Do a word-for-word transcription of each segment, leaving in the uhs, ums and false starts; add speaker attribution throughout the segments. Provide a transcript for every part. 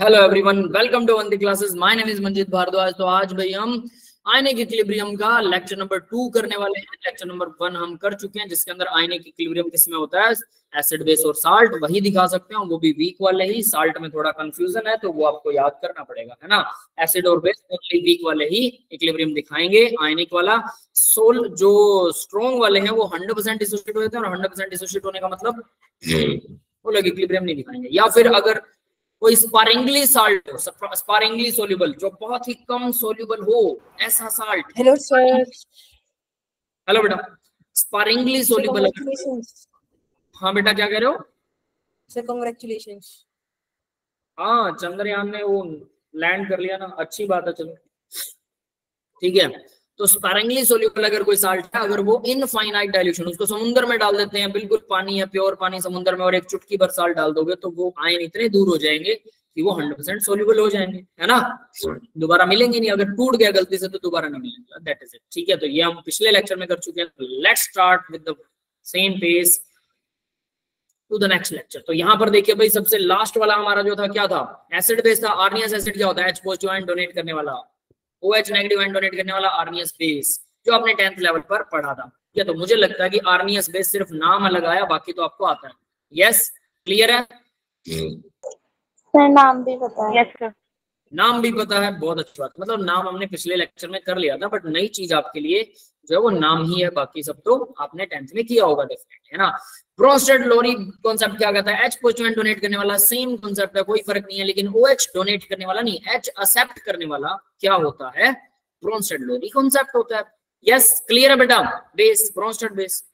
Speaker 1: Hello everyone, welcome to वंदी classes. My name is Manjeet Bhardwaj. तो आज भाई हम आयनिक इक्विलिब्रियम का लेक्चर नंबर टू करने वाले हैं। लेक्चर नंबर वन हम कर चुके हैं, जिसके अंदर आयनिक इक्विलिब्रियम किसमें होता है, एसिड बेस और साल्ट। वही दिखा सकते हैं, वो भी वीक वाले ही। साल्ट में थोड़ा कंफ्यूजन है तो वो आपको याद करना पड़ेगा, है ना। एसिड और बेस ओनली वीक वाले ही इक्विलिब्रियम दिखाएंगे। आयनिक वाला सोल जो स्ट्रॉन्ग वाले हैं वो हंड्रेड परसेंट डिसोसिएट होते हैं, और हंड्रेड परसेंट डिसोसिएट होने का मतलब वो लोग इक्विलिब्रियम नहीं दिखाएंगे। या फिर अगर कोई स्पारिंगली साल्ट हो, स्पारिंगली सोल्यूबल, जो बहुत ही कम सोल्यूबल हो, ऐसा साल्ट।
Speaker 2: Hello sir.
Speaker 1: हेलो बेटा। Sparingly soluble. हाँ बेटा, क्या कह रहे हो
Speaker 2: सर? कांग्रेचुलेशंस।
Speaker 1: हाँ, चंद्रयान ने वो लैंड कर लिया ना, अच्छी बात है। चलो ठीक है। तो स्पारिंगली सोल्यूबल अगर कोई साल्ट है, अगर वो इनफाइनाइट डाइल्यूशन, उसको समुद्र में डाल देते हैं, बिल्कुल पानी है, प्योर पानी समुद्र में, और एक चुटकी भर साल्ट डाल दोगे तो वो आयन इतने दूर हो जाएंगे कि वो हंड्रेड परसेंट सोल्यूबल हो जाएंगे, है ना। दोबारा मिलेंगे नहीं, अगर टूट गया गलती से तो दोबारा नहीं मिलेंगे। That is it. ठीक है, तो ये हम पिछले लेक्चर में कर चुके हैं। Let's start with the same pace to the next lecture. तो यहाँ पर देखिए भाई, सबसे लास्ट वाला हमारा जो था क्या था, एसिड बेस था। आर्नियस एसिड क्या होता है? एच पॉजिटिव आयन डोनेट करने वाला, OH नेगेटिव आयन डोनेट करने वाला आर्नियस बेस, जो आपने टेंथ लेवल पर पढ़ा था। या तो मुझे लगता है कि आर्नियस बेस सिर्फ नाम अलग आया, बाकी तो आपको आता है। यस, क्लियर है
Speaker 3: सर? नाम भी पता है।
Speaker 2: Yes sir.
Speaker 1: नाम भी पता है, बहुत अच्छा बात। मतलब नाम हमने पिछले लेक्चर में कर लिया था, बट नई चीज आपके लिए जो है वो नाम ही है, बाकी सब तो आपने टेंथ में किया होगा डेफिनेटली, है ना। ब्रोंस्टेड लोरी कॉन्सेप्ट क्या कहता है? H पॉजिटिव आयन डोनेट करने वाला, सेम कॉन्सेप्ट है, कोई फर्क नहीं है। लेकिन OH डोनेट करने वाला नहीं, H एक्सेप्ट करने वाला क्या होता है? ब्रोंस्टेड लोरी कॉन्सेप्ट होता है। यस, क्लियर है बेटा। Base, Bronsted base.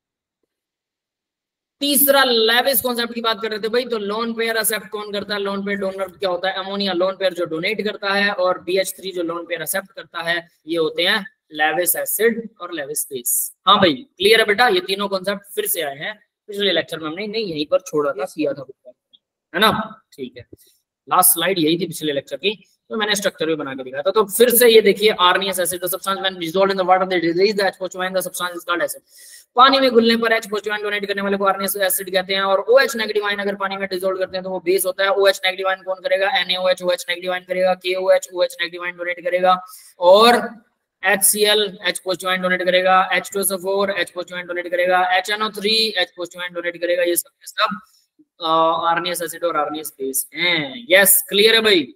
Speaker 1: तीसरा लेविस कॉन्सेप्ट की बात कर रहे थे भाई। तो लोन पेयर एक्सेप्ट कौन करता है? लोन पेयर डोनर क्या होता है? अमोनिया लोन पेयर जो डोनेट करता है, और बी एच थ्री जो लोन पेयर एक्सेप्ट करता है। ये होते हैं लेविस एसिड और लेविस बेस। हाँ भाई, क्लियर है बेटा। ये तीनों कॉन्सेप्ट फिर से आए हैं, पिछले लेक्चर में हमने नहीं यहीं पर छोड़ा था, किया था, है ना। ठीक है, लास्ट स्लाइड यही थी पिछले लेक्चर की, तो मैंने स्ट्रक्चर भी बना के दिखाया था। तो फिर से ये देखिए, Arrhenius acid the substance when dissolved in the water that release the H positive ion the substance is called acid. पानी में घुलने पर H पॉजिटिव आयन डोनेट करने वाले को आर्नियस एसिड कहते हैं। और OH नेगेटिव आयन अगर पानी में डिसॉल्व करते हैं तो वो बेस होता है। OH नेगेटिव आयन कौन करेगा? NaOH, OH नेगेटिव आयन करेगा। KOH, OH negative ion donate करेगा। और HCl, H positive ion donate करेगा। H two S O four, H positive ion donate करेगा। H N O three, H positive ion donate करेगा। ये सब सब Arrhenius acid और आर्नियस बेस हैं। यस, क्लियर है भाई।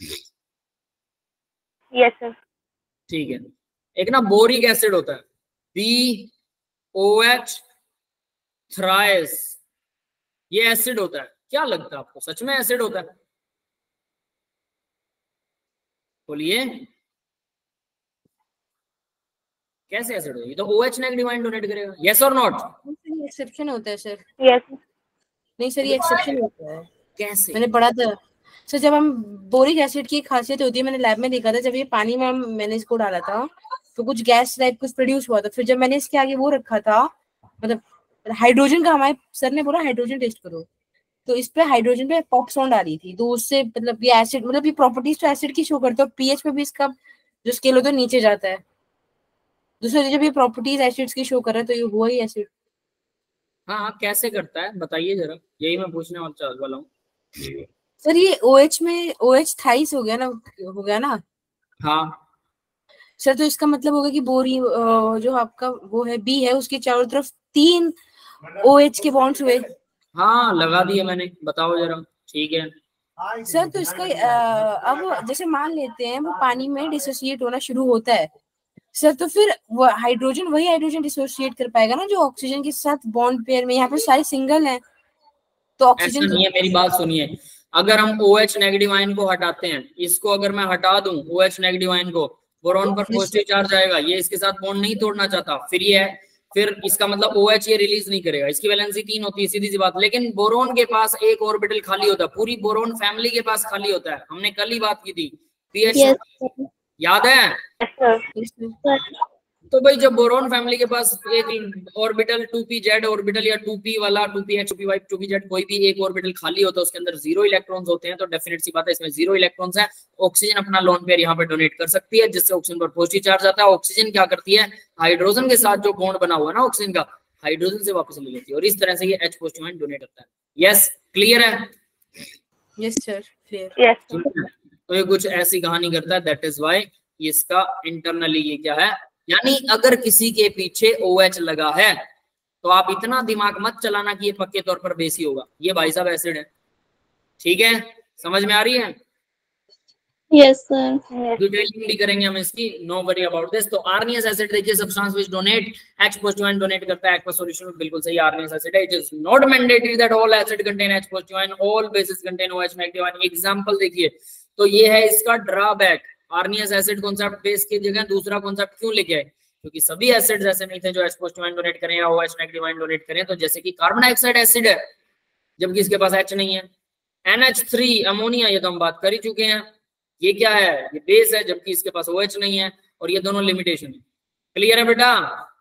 Speaker 2: Yes sir.
Speaker 1: ठीक है। एक ना बोरिक एसिड होता है, बी ओ एच थ्राइस, ये एसिड होता है। क्या लगता है आपको, सच में एसिड होता है? बोलिए, कैसे एसिड होगी? तो OH नेगेटिव आयन डोनेट करेगा। यस और नॉट?
Speaker 2: ये एक्सेप्शन होता है सर।
Speaker 3: यस।
Speaker 2: नहीं सर, ये एक्सेप्शन होता है।
Speaker 1: कैसे?
Speaker 2: मैंने पढ़ा था सर, जब हम बोरिक एसिड की खासियत होती है, मैंने लैब में देखा था, जब ये पानी में हम मैंने इसको डाला था तो कुछ गैस टाइप कुछ प्रोड्यूस हुआ था। फिर जब मैंने इसके आगे वो रखा था, मतलब हाइड्रोजन का, हमारे सर ने बोला हाइड्रोजन टेस्ट करो, तो इस पे हाइड्रोजन पे पॉप साउंड आ रही थी। तो उससे मतलब ये एसिड, मतलब ये प्रॉपर्टीज तो एसिड की शो करता है। पीएच पे भी इसका जो स्केल होता है नीचे जाता है। दूसरी जब ये प्रॉपर्टीज एसिड्स की शो कर रहा है तो ये हुआ ही एसिड।
Speaker 1: हाँ हाँ, कैसे करता है बताइए जरा, यही मैं पूछने वाला हूँ
Speaker 2: सर। ये OH में OH थाइस हो गया ना, हो गया ना।
Speaker 1: हाँ
Speaker 2: सर, तो इसका मतलब होगा कि बोरी जो आपका वो है बी है, उसके चारों तरफ तीन OH के बॉन्ड्स हुए।
Speaker 1: हाँ, लगा दिए मैंने, बताओ जरा। ठीक है
Speaker 2: सर, तो इसका अब जैसे मान लेते हैं वो पानी में डिसोसिएट होना शुरू होता है सर, तो फिर वो हाइड्रोजन वही हाइड्रोजन डिसोसिएट कर पाएगा ना जो ऑक्सीजन के साथ बॉन्ड पेयर में। यहाँ पे सारे सिंगल हैं तो ऑक्सीजन
Speaker 1: नहीं है। मेरी बात सुनिए, अगर हम OH नेगेटिव आयन को हटाते हैं, इसको अगर मैं हटा दूं OH नेगेटिव आयन को, बोरॉन पर पॉजिटिव चार्ज आएगा, ये इसके साथ बॉन्ड नहीं तोड़ना चाहता, फिर ये फिर इसका मतलब OH ये रिलीज नहीं करेगा। इसकी वैलेंसी तीन होती है, सीधी सी बात। लेकिन बोरोन के पास एक ऑर्बिटल खाली होता है, पूरी बोरोन फैमिली के पास खाली होता है। हमने कल ही बात की थी, पीएच
Speaker 3: yes,
Speaker 1: याद है? तो भाई जब बोरोन फैमिली के पास एक orbital two P Z orbital या टू पी वाला two P H two P Y two P Z कोई भी एक ऑर्बिटल खाली होता है, उसके अंदर जीरो इलेक्ट्रॉन्स होते हैं, तो डेफिनेट सी बात है इसमें जीरो इलेक्ट्रॉन्स है। ऑक्सीजन अपना लोन पेयर यहाँ पे डोनेट कर सकती है, जिससे ऑक्सीजन पर पॉजिटिव चार्ज आता है। ऑक्सीजन क्या करती है, हाइड्रोजन के साथ जो बॉन्ड बना हुआ है ना ऑक्सीजन का, हाइड्रोजन से वापस ले लेती है, और इस तरह से ये H पॉजिटिव आयन डोनेट होता है। यस, क्लियर है?
Speaker 2: Yes sir, clear.
Speaker 3: यस
Speaker 1: तो ये कुछ ऐसी कहानी करता है, दैट इज वाई इसका इंटरनली ये क्या है, यानी अगर किसी के पीछे ओ एच लगा है तो आप इतना दिमाग मत चलाना कि ये पक्के तौर पर बेस ही होगा, ये भाई साहब एसिड है। ठीक है, समझ में आ रही है?
Speaker 3: Yes sir.
Speaker 1: डिटेलिंग भी करेंगे हम इसकी, नो वरी अबाउट दिस। तो आर्नियस एसिड देखिए, substance which donate H positive ion donate करता है एक्वस सॉल्यूशन में, बिल्कुल सही, आर्नियस एसिड है। It is not mandatory that all acid contain H positive ion, all bases contain OH negative ion. Example देखिए, तो ये है इसका drawback, Arrhenius acid concept base की जगह दूसरा कॉन्सेप्ट क्यों लेके आए, क्योंकि सभी एसिड्स ऐसे नहीं थे जो H positive ion डोनेट करें या OH नेगेटिव आयन डोनेट करें। तो जैसे कि कार्बन डाइऑक्साइड एसिड है जबकि इसके पास H नहीं है, एन एच थ्री अमोनिया, ये तो हम बात कर ही चुके हैं, ये क्या है, ये बेस है जबकि इसके पास OH नहीं है, और ये दोनों लिमिटेशन है। क्लियर है बेटा?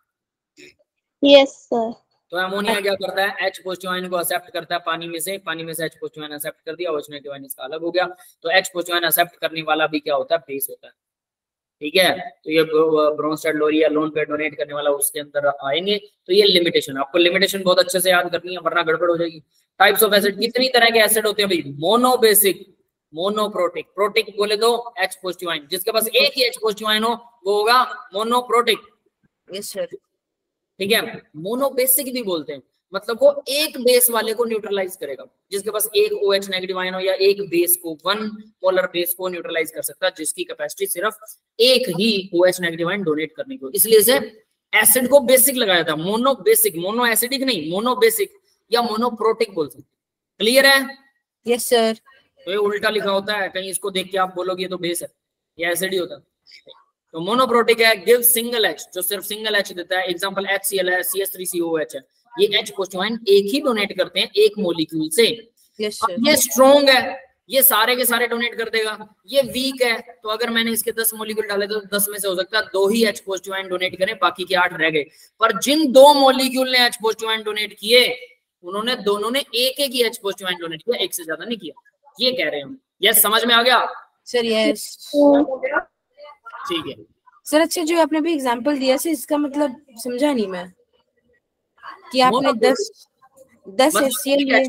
Speaker 3: Yes sir.
Speaker 1: तो अमोनिया क्या करता है, H पॉजिटिव आयन को एक्सेप्ट करता है पानी में से, पानी में से H पॉजिटिव आयन एक्सेप्ट कर दिया, OH नेगेटिव आयन इसका अलग हो गया। तो H पॉजिटिव आयन एक्सेप्ट करने वाला भी क्या होता है, बेस होता है। ठीक है, तो ये Bronsted Lowry lone pair donate करने वाला उसके अंदर आएंगे। तो ये लिमिटेशन, आपको लिमिटेशन बहुत अच्छे से याद करनी है वरना गड़बड़ हो जाएगी। टाइप्स ऑफ एसिड, कितनी तरह के एसिड होते हैं भाई, मोनोबेसिक, मोनोप्रोटिक, प्रोटिक बोले तो H पॉजिटिव आयन, जिसके पास एक ही H पॉजिटिव आयन हो वो होगा मोनोप्रोटिक।
Speaker 2: Yes sir.
Speaker 1: ठीक है, मोनोबेसिक भी बोलते हैं, मतलब वो एक बेस वाले को न्यूट्रलाइज करेगा, जिसके पास एक OH नेगेटिव आयन हो या एक बेस को, वन पोलर बेस को न्यूट्रलाइज कर सकता है, जिसकी कैपेसिटी सिर्फ एक ही OH नेगेटिव आयन डोनेट करने को, इसलिए इसे एसिड को बेसिक लगाया था। मोनोबेसिक, मोनो एसिडिक नहीं, मोनोबेसिक या मोनोप्रोटिक बोल सकते। क्लियर है?
Speaker 2: Yes sir.
Speaker 1: तो ये उल्टा लिखा होता है, कहीं इसको देख के आप बोलोगे तो बेस है, ये एसिड ही होता है। तो मोनोप्रोटिक है, गिव सिंगल H, जो सिर्फ सिंगल H देता है। एग्जांपल HCl है, C H three C O H है, ये H पॉजिटिव आयन एक ही डोनेट करते हैं एक मॉलिक्यूल से।
Speaker 2: यस
Speaker 1: अब
Speaker 2: सर।
Speaker 1: ये स्ट्रॉन्ग है, ये सारे के सारे डोनेट कर देगा। ये वीक है, तो अगर मैंने इसके दस मॉलिक्यूल डाले तो दस में से हो सकता है दो ही H पॉजिटिव आयन डोनेट करें, बाकी के आठ रह गए। पर जिन दो मॉलिक्यूल ने H पॉजिटिव आयन डोनेट किए, उन्होंने दोनों ने एक एक ही H पॉजिटिव आयन डोनेट किया, एक से ज्यादा नहीं किया, ये कह रहे हैं हम। यस, समझ में आ गया
Speaker 2: सर? यस।
Speaker 1: ठीक है
Speaker 2: सर अच्छा, जो आपने भी एग्जांपल दिया सर, इसका मतलब समझा नहीं मैं कि आपने दस दस HCl लिए।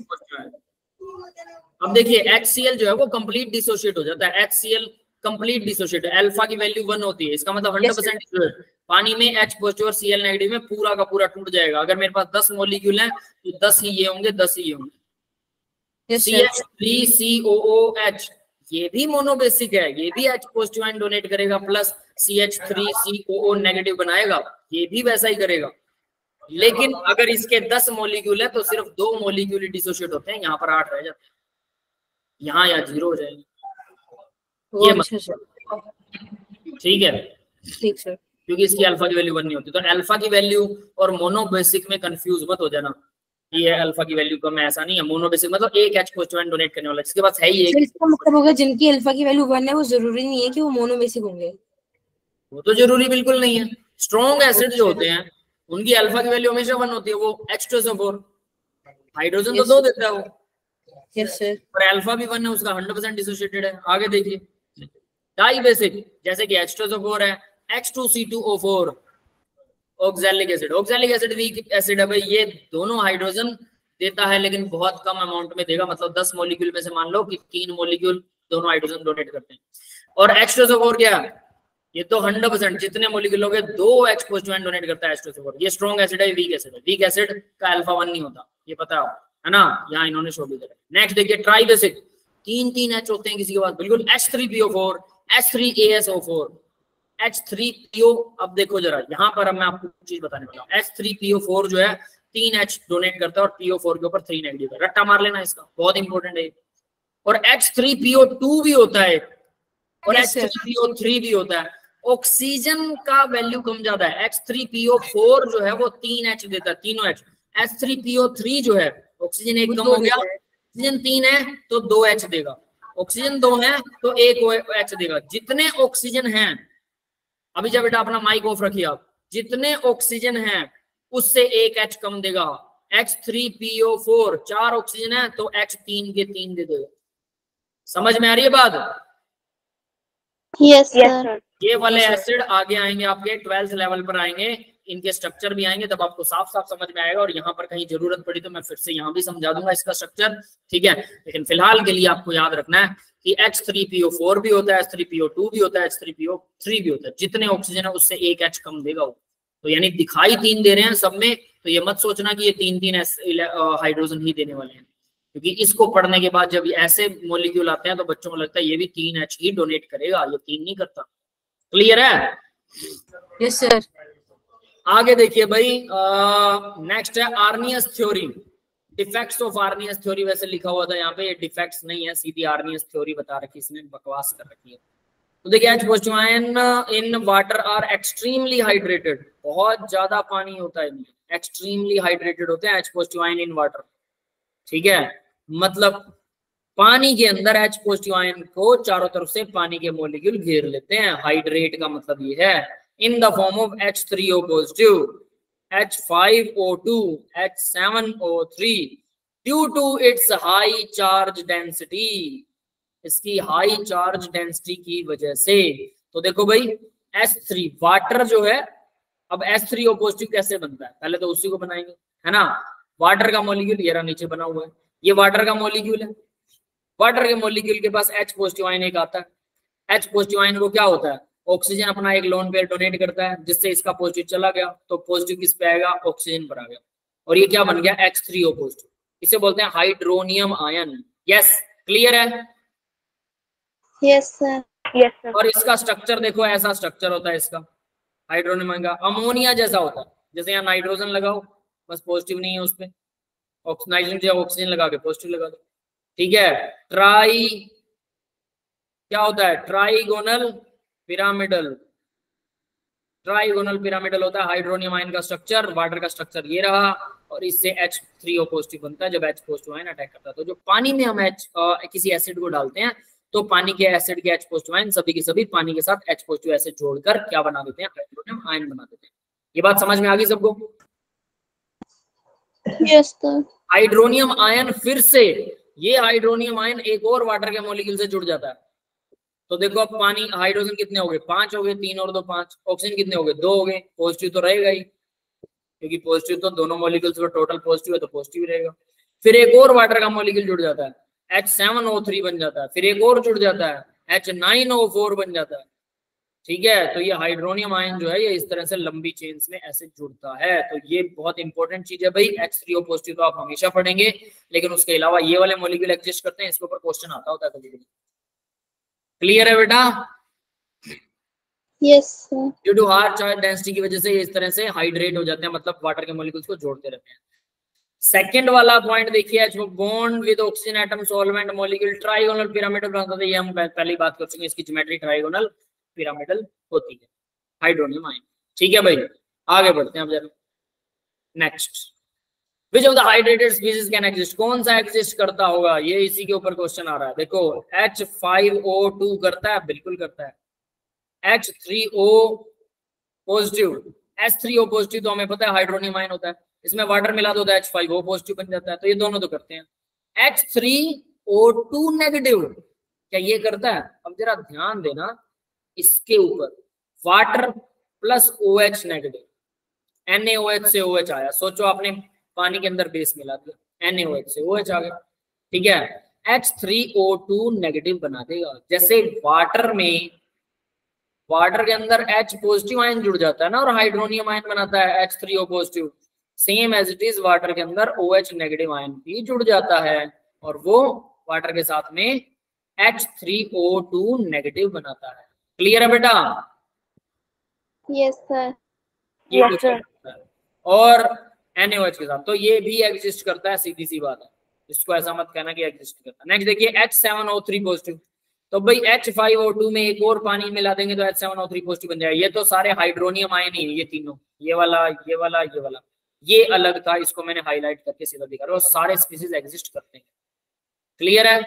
Speaker 1: अब देखिए HCl जो है वो कंप्लीट डिसोशिएट हो जाता है, HCl कंप्लीट डिसोशिएट, अल्फा की वैल्यू वन होती है, इसका मतलब हंड्रेड परसेंट पानी में H पॉजिटिव और Cl नेगेटिव में पूरा का पूरा टूट जाएगा। अगर मेरे पास दस मॉलिक्यूल है तो दस ही ये होंगे, दस ही ये होंगे। C H three C O O H ये भी मोनोबेसिक है, ये भी H पॉजिटिव आयन डोनेट करेगा, plus C H three C O O negative बनाएगा, ये भी वैसा ही करेगा। लेकिन अगर इसके दस मॉलिक्यूल है तो सिर्फ दो मॉलिक्यूल ही डिसोशिएट होते हैं, यहाँ पर आठ रह जाते हैं, यहाँ या जीरो हो जाएंगे। ये मतलब ठीक है,
Speaker 2: ठीक सर,
Speaker 1: क्योंकि इसकी अल्फा की वैल्यू वन नहीं होती। तो अल्फा की वैल्यू और मोनोबेसिक में कंफ्यूज मत हो जाना, ये अल्फा की वैल्यू कम है ऐसा नहीं है। मोनोबेसिक मतलब एक H पॉजिटिव आयन डोनेट करने वाला, जिसके पास है ही एक।
Speaker 2: इसका मतलब होगा जिनकी अल्फा की वैल्यू वन है वो जरूरी नहीं है कि वो मोनोबेसिक होंगे,
Speaker 1: वो तो जरूरी बिल्कुल नहीं है। स्ट्रॉन्ग एसिड जो होते हैं उनकी अल्फा की वैल्यू हमेशा वन होती है, वो H two S O four, hydrogen तो दो देता है वो।
Speaker 2: Yes sir.
Speaker 1: पर अल्फा भी वन है, उसका हंड्रेड परसेंट डिसोशिएटेड है। आगे देखिए डाई बेसिक, जैसे कि H two S O four है, H two C two O four, oxalic acid. Oxalic acid weak acid है भाई, ये दोनों हाइड्रोजन देता है लेकिन बहुत कम अमाउंट में देगा, मतलब दस मॉलिक्यूल में से मान लो कि तीन मॉलिक्यूल दोनों हाइड्रोजन डोनेट करते हैं। और H two S O four क्या है, ये तो हंड्रेड परसेंट जितने मॉलिक्यूल हो गए दो H पॉजिटिव आयन डोनेट करता है H two S O four. ये स्ट्रॉन्ग एसिड है, वीक एसिड है। वीक एसिड का अल्फा वन नहीं होता, ये पता है ना, यहाँ इन्होंने शो भी दिया। नेक्स्ट देखिए ट्राई बेसिक, तीन तीन H होते हैं किसी के पास, बिल्कुल H three P O four, H three A S O four, H three P O। अब देखो जरा यहाँ पर मैं आपको चीज बताने वाला हूँ। H three P O four जो है तीन H डोनेट करता है और P O फोर के ऊपर थ्री नेगेटिव है, रट्टा मार लेना इसका, बहुत इंपॉर्टेंट है। और H three P O two भी होता है और H three P O three भी होता है। ऑक्सीजन का वैल्यू कम ज्यादा है, H three P O four जो है वो तीन H देता है, तीनों H। H three P O three जो है ऑक्सीजन एक कम हो गया, ऑक्सीजन तीन है तो दो H देगा, ऑक्सीजन दो है तो एक H देगा। जितने ऑक्सीजन हैं, अभी जब बेटा अपना माइक ऑफ रखिए आप, जितने ऑक्सीजन हैं उससे एक H कम देगा। H three P O four चार ऑक्सीजन है तो H तीन के तीन दे देगा। समझ में आ रही है बात?
Speaker 3: Yes sir.
Speaker 1: ये वाले एसिड आगे आएंगे आपके ट्वेल्थ लेवल पर आएंगे, इनके स्ट्रक्चर भी आएंगे तब आपको साफ साफ समझ में आएगा, और यहाँ पर कहीं जरूरत पड़ी तो मैं फिर से यहाँ भी समझा दूंगा इसका स्ट्रक्चर, ठीक है। लेकिन फिलहाल के लिए आपको याद रखना है कि H three P O four भी होता है, H three P O two भी होता है, H three P O three भी होता है। जितने ऑक्सीजन है उससे एक एच कम देगा वो, तो यानी दिखाई तीन दे रहे हैं सब में, तो ये मत सोचना कि ये तीन तीन हाइड्रोजन ही देने वाले हैं, क्योंकि इसको पढ़ने के बाद जब ऐसे मॉलिक्यूल आते हैं तो बच्चों को लगता है ये भी तीन एच ही डोनेट करेगा, ये तीन नहीं करता। क्लियर है?
Speaker 2: Yes sir.
Speaker 1: आगे देखिए भाई, नेक्स्ट है Arrhenius theory, defects of Arrhenius theory. वैसे लिखा हुआ था यहाँ पे, ये डिफेक्ट्स नहीं है, सीधी आर्नियस थ्योरी बता रखी, इसने बकवास कर रखी है। तो देखिए H positive ion in water are extremely hydrated, बहुत ज्यादा पानी होता है इनमें, एक्सट्रीमली हाइड्रेटेड होते हैं H positive ion in water, ठीक है। मतलब पानी के अंदर एच पॉजिटिव आयन को चारों तरफ से पानी के मॉलिक्यूल घेर लेते हैं। हाइड्रेट का मतलब ये है in the form of H three O positive, H five O two, H seven O three, due to its high charge density, इसकी हाई चार्ज डेंसिटी की वजह से। तो देखो भाई एच थ्री वाटर जो है, अब एच थ्री ओ पॉजिटिव कैसे बनता है, पहले तो उसी को बनाएंगे, है ना। वाटर का मॉलिक्यूल ये रहा नीचे बना हुआ है, ये वाटर का मॉलिक्यूल है। वाटर के मॉलिक्यूल के पास एच पॉजिटिव आयन एक आता है। एच पॉजिटिव आयन वो क्या होता है, ऑक्सीजन अपना एक लोन पेयर डोनेट करता है, जिससे इसका पॉजिटिव चला गया, तो पॉजिटिव किस पे आएगा, ऑक्सीजन पर आ गया, और ये क्या बन गया, एच थ्री ओ पॉजिटिव। इसे बोलते हैं हाइड्रोनियम आयन। यस, क्लियर है?
Speaker 3: Yes sir. Yes sir.
Speaker 1: और इसका स्ट्रक्चर देखो, ऐसा स्ट्रक्चर होता है इसका हाइड्रोनियम आयन का, अमोनिया जैसा होता है। जैसे यहाँ नाइट्रोजन लगाओ, बस पॉजिटिव नहीं है उस पर, नाइट्रोजन ऑक्सीजन लगा के पॉजिटिव लगा दो, ठीक है। ट्राई क्या होता है, ट्राइगोनल पिरामिडल, ट्राइगोनल पिरामिडल होता है हाइड्रोनियम आयन का स्ट्रक्चर। वाटर का स्ट्रक्चर ये रहा, और इससे एच थ्री ओ पॉजिटिव बनता है जब एच पॉजिटिव आयन अटैक करता है। तो जो पानी में हम एच किसी एसिड को डालते हैं, तो पानी के एसिड के एच पॉजिटिव आयन सभी के सभी पानी के साथ एच पॉजिटिव एसिड जोड़कर क्या बना देते हैं, हाइड्रोनियम आयन बना देते हैं। ये बात समझ में आ गई सबको?
Speaker 3: Yes sir.
Speaker 1: हाइड्रोनियम आयन फिर से, ये हाइड्रोनियम आयन एक और वाटर के मॉलिक्यूल से जुड़ जाता है। तो देखो अब पानी, हाइड्रोजन कितने हो गए, पांच हो गए, तीन और दो पांच। ऑक्सीजन कितने हो गए, दो हो गए। पॉजिटिव तो रहेगा ही, क्योंकि पॉजिटिव तो दोनों मॉलिक्यूल्स में टोटल पॉजिटिव है, तो पॉजिटिव रहेगा। फिर एक और वाटर का मॉलिक्यूल जुड़ जाता है, एच सेवन ओ थ्री बन जाता है। फिर एक और जुड़ जाता है, एच नाइन ओ फोर बन जाता है, ठीक है। तो ये हाइड्रोनियम आयन जो है ये इस तरह से लंबी चेन्स में ऐसे जुड़ता है। तो ये बहुत इंपॉर्टेंट चीज है भाई। एच थ्री ओ पॉजिटिव तो आप हमेशा पढ़ेंगे, लेकिन उसके अलावा ये वाले मॉलिक्यूल एग्जिस्ट करते हैं, इसके ऊपर क्वेश्चन आता होता है कभी कभी। क्लियर है बेटा?
Speaker 3: Yes sir.
Speaker 1: Due to high charge density की वजह से ये इस तरह से हाइड्रेट हो जाते हैं, मतलब वाटर के मॉलिक्यूल्स को जोड़ते रहते हैं। सेकंड वाला पॉइंट देखिए, H bond with oxygen atom solvent molecule trigonal pyramidal बनाता है। ये हम पहले ही बात कर चुके हैं, इसकी ज्योमेट्री ट्राइगोनल पिरामिडल होती है हाइड्रोनियम आयन, ठीक है भाई। आगे बढ़ते हैं अब जरा। Next, which of the hydrated species can exist, कौन सा एग्जिस्ट करता होगा, ये इसी के ऊपर क्वेश्चन आ रहा है। देखो एच फाइव ओ टू करता है, बिल्कुल करता है। H three O positive, H three O positive तो हमें पता है हाइड्रोनियम आयन होता है, इसमें वाटर मिला दो तो एच फाइव ओ पॉजिटिव बन जाता है, तो ये दोनों तो करते हैं। H three O two negative क्या ये करता है? अब जरा ध्यान देना इसके ऊपर, water plus O H negative, N A O H से ओ एच आया, सोचो आपने पानी के अंदर बेस मिला दिया, एन ए ओ एच से ओ एच आ गया, ठीक है। H three O two negative बना देगा। जैसे वाटर में, वाटर के अंदर H पॉजिटिव आयन जुड़ जाता है ना और हाइड्रोनियम आयन बनाता है H three O positive, same as it is water के अंदर OH नेगेटिव आयन भी जुड़ जाता है और वो वाटर के साथ में H three O two negative बनाता है। क्लियर है बेटा?
Speaker 3: Yes sir.
Speaker 1: ये कुछ करता है। और एन ए ओ एच के साथ तो ये भी एग्जिस्ट करता है, सीधी सी बात है, इसको ऐसा मत कहना कि एग्जिस्ट करता है। नेक्स्ट देखिए H seven O three positive, तो भाई एच फाइव ओ टू में एक और पानी मिला देंगे तो H seven O three positive बन जाएगा। ये तो सारे हाइड्रोनियम आयन ही है, ये तीनों, ये वाला, ये वाला, ये वाला, ये अलग था, इसको मैंने हाईलाइट करके सीधा दिखा रहा हूँ। सारे स्पीशीज एग्जिस्ट करते हैं। क्लियर है?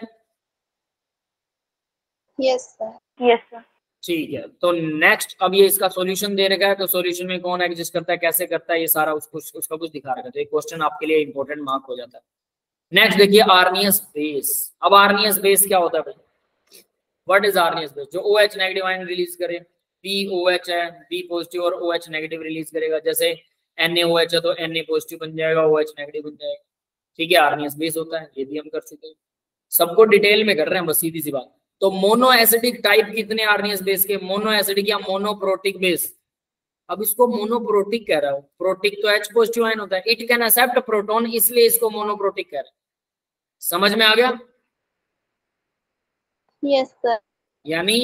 Speaker 3: Yes sir. Yes sir.
Speaker 1: ठीक है, तो नेक्स्ट अब ये इसका सॉल्यूशन दे रखा है, तो सॉल्यूशन में कौन एग्जिस्ट करता है, कैसे करता है, ये सारा उसको उसका कुछ दिखा रखा है, तो ये क्वेश्चन आपके लिए इंपॉर्टेंट मार्क हो जाता है। नेक्स्ट देखिए आर्नियस बेस। अब आर्नियस बेस क्या होता है भाई? What is Arrhenius base? जो OH नेगेटिव आयन रिलीज करे, पी ओ एच है, बी पॉजिटिव और ओ एच नेगेटिव रिलीज करेगा। जैसे एन ए ओ एच है तो एन ए पॉजिटिव बन जाएगा, ओ एच नेगेटिव बन जाएगा। ठीक है, आर्नियस बेस होता है, ये भी हम कर चुके हैं, सबको डिटेल में कर रहे हैं बस, सीधी सी बात। तो मोनो एसिडिक टाइप कितने आर्नियस बेस के? मोनो एसिडिक या मोनोप्रोटिक बेस। अब इसको मोनोप्रोटिक कह रहा हूं, प्रोटिक तो एच पॉजिटिव आयन होता है, इट कैन एक्सेप्ट प्रोटॉन, इसलिए इसको मोनोप्रोटिक कह रहे हैं। समझ में आ गया?
Speaker 3: Yes sir.
Speaker 1: यानी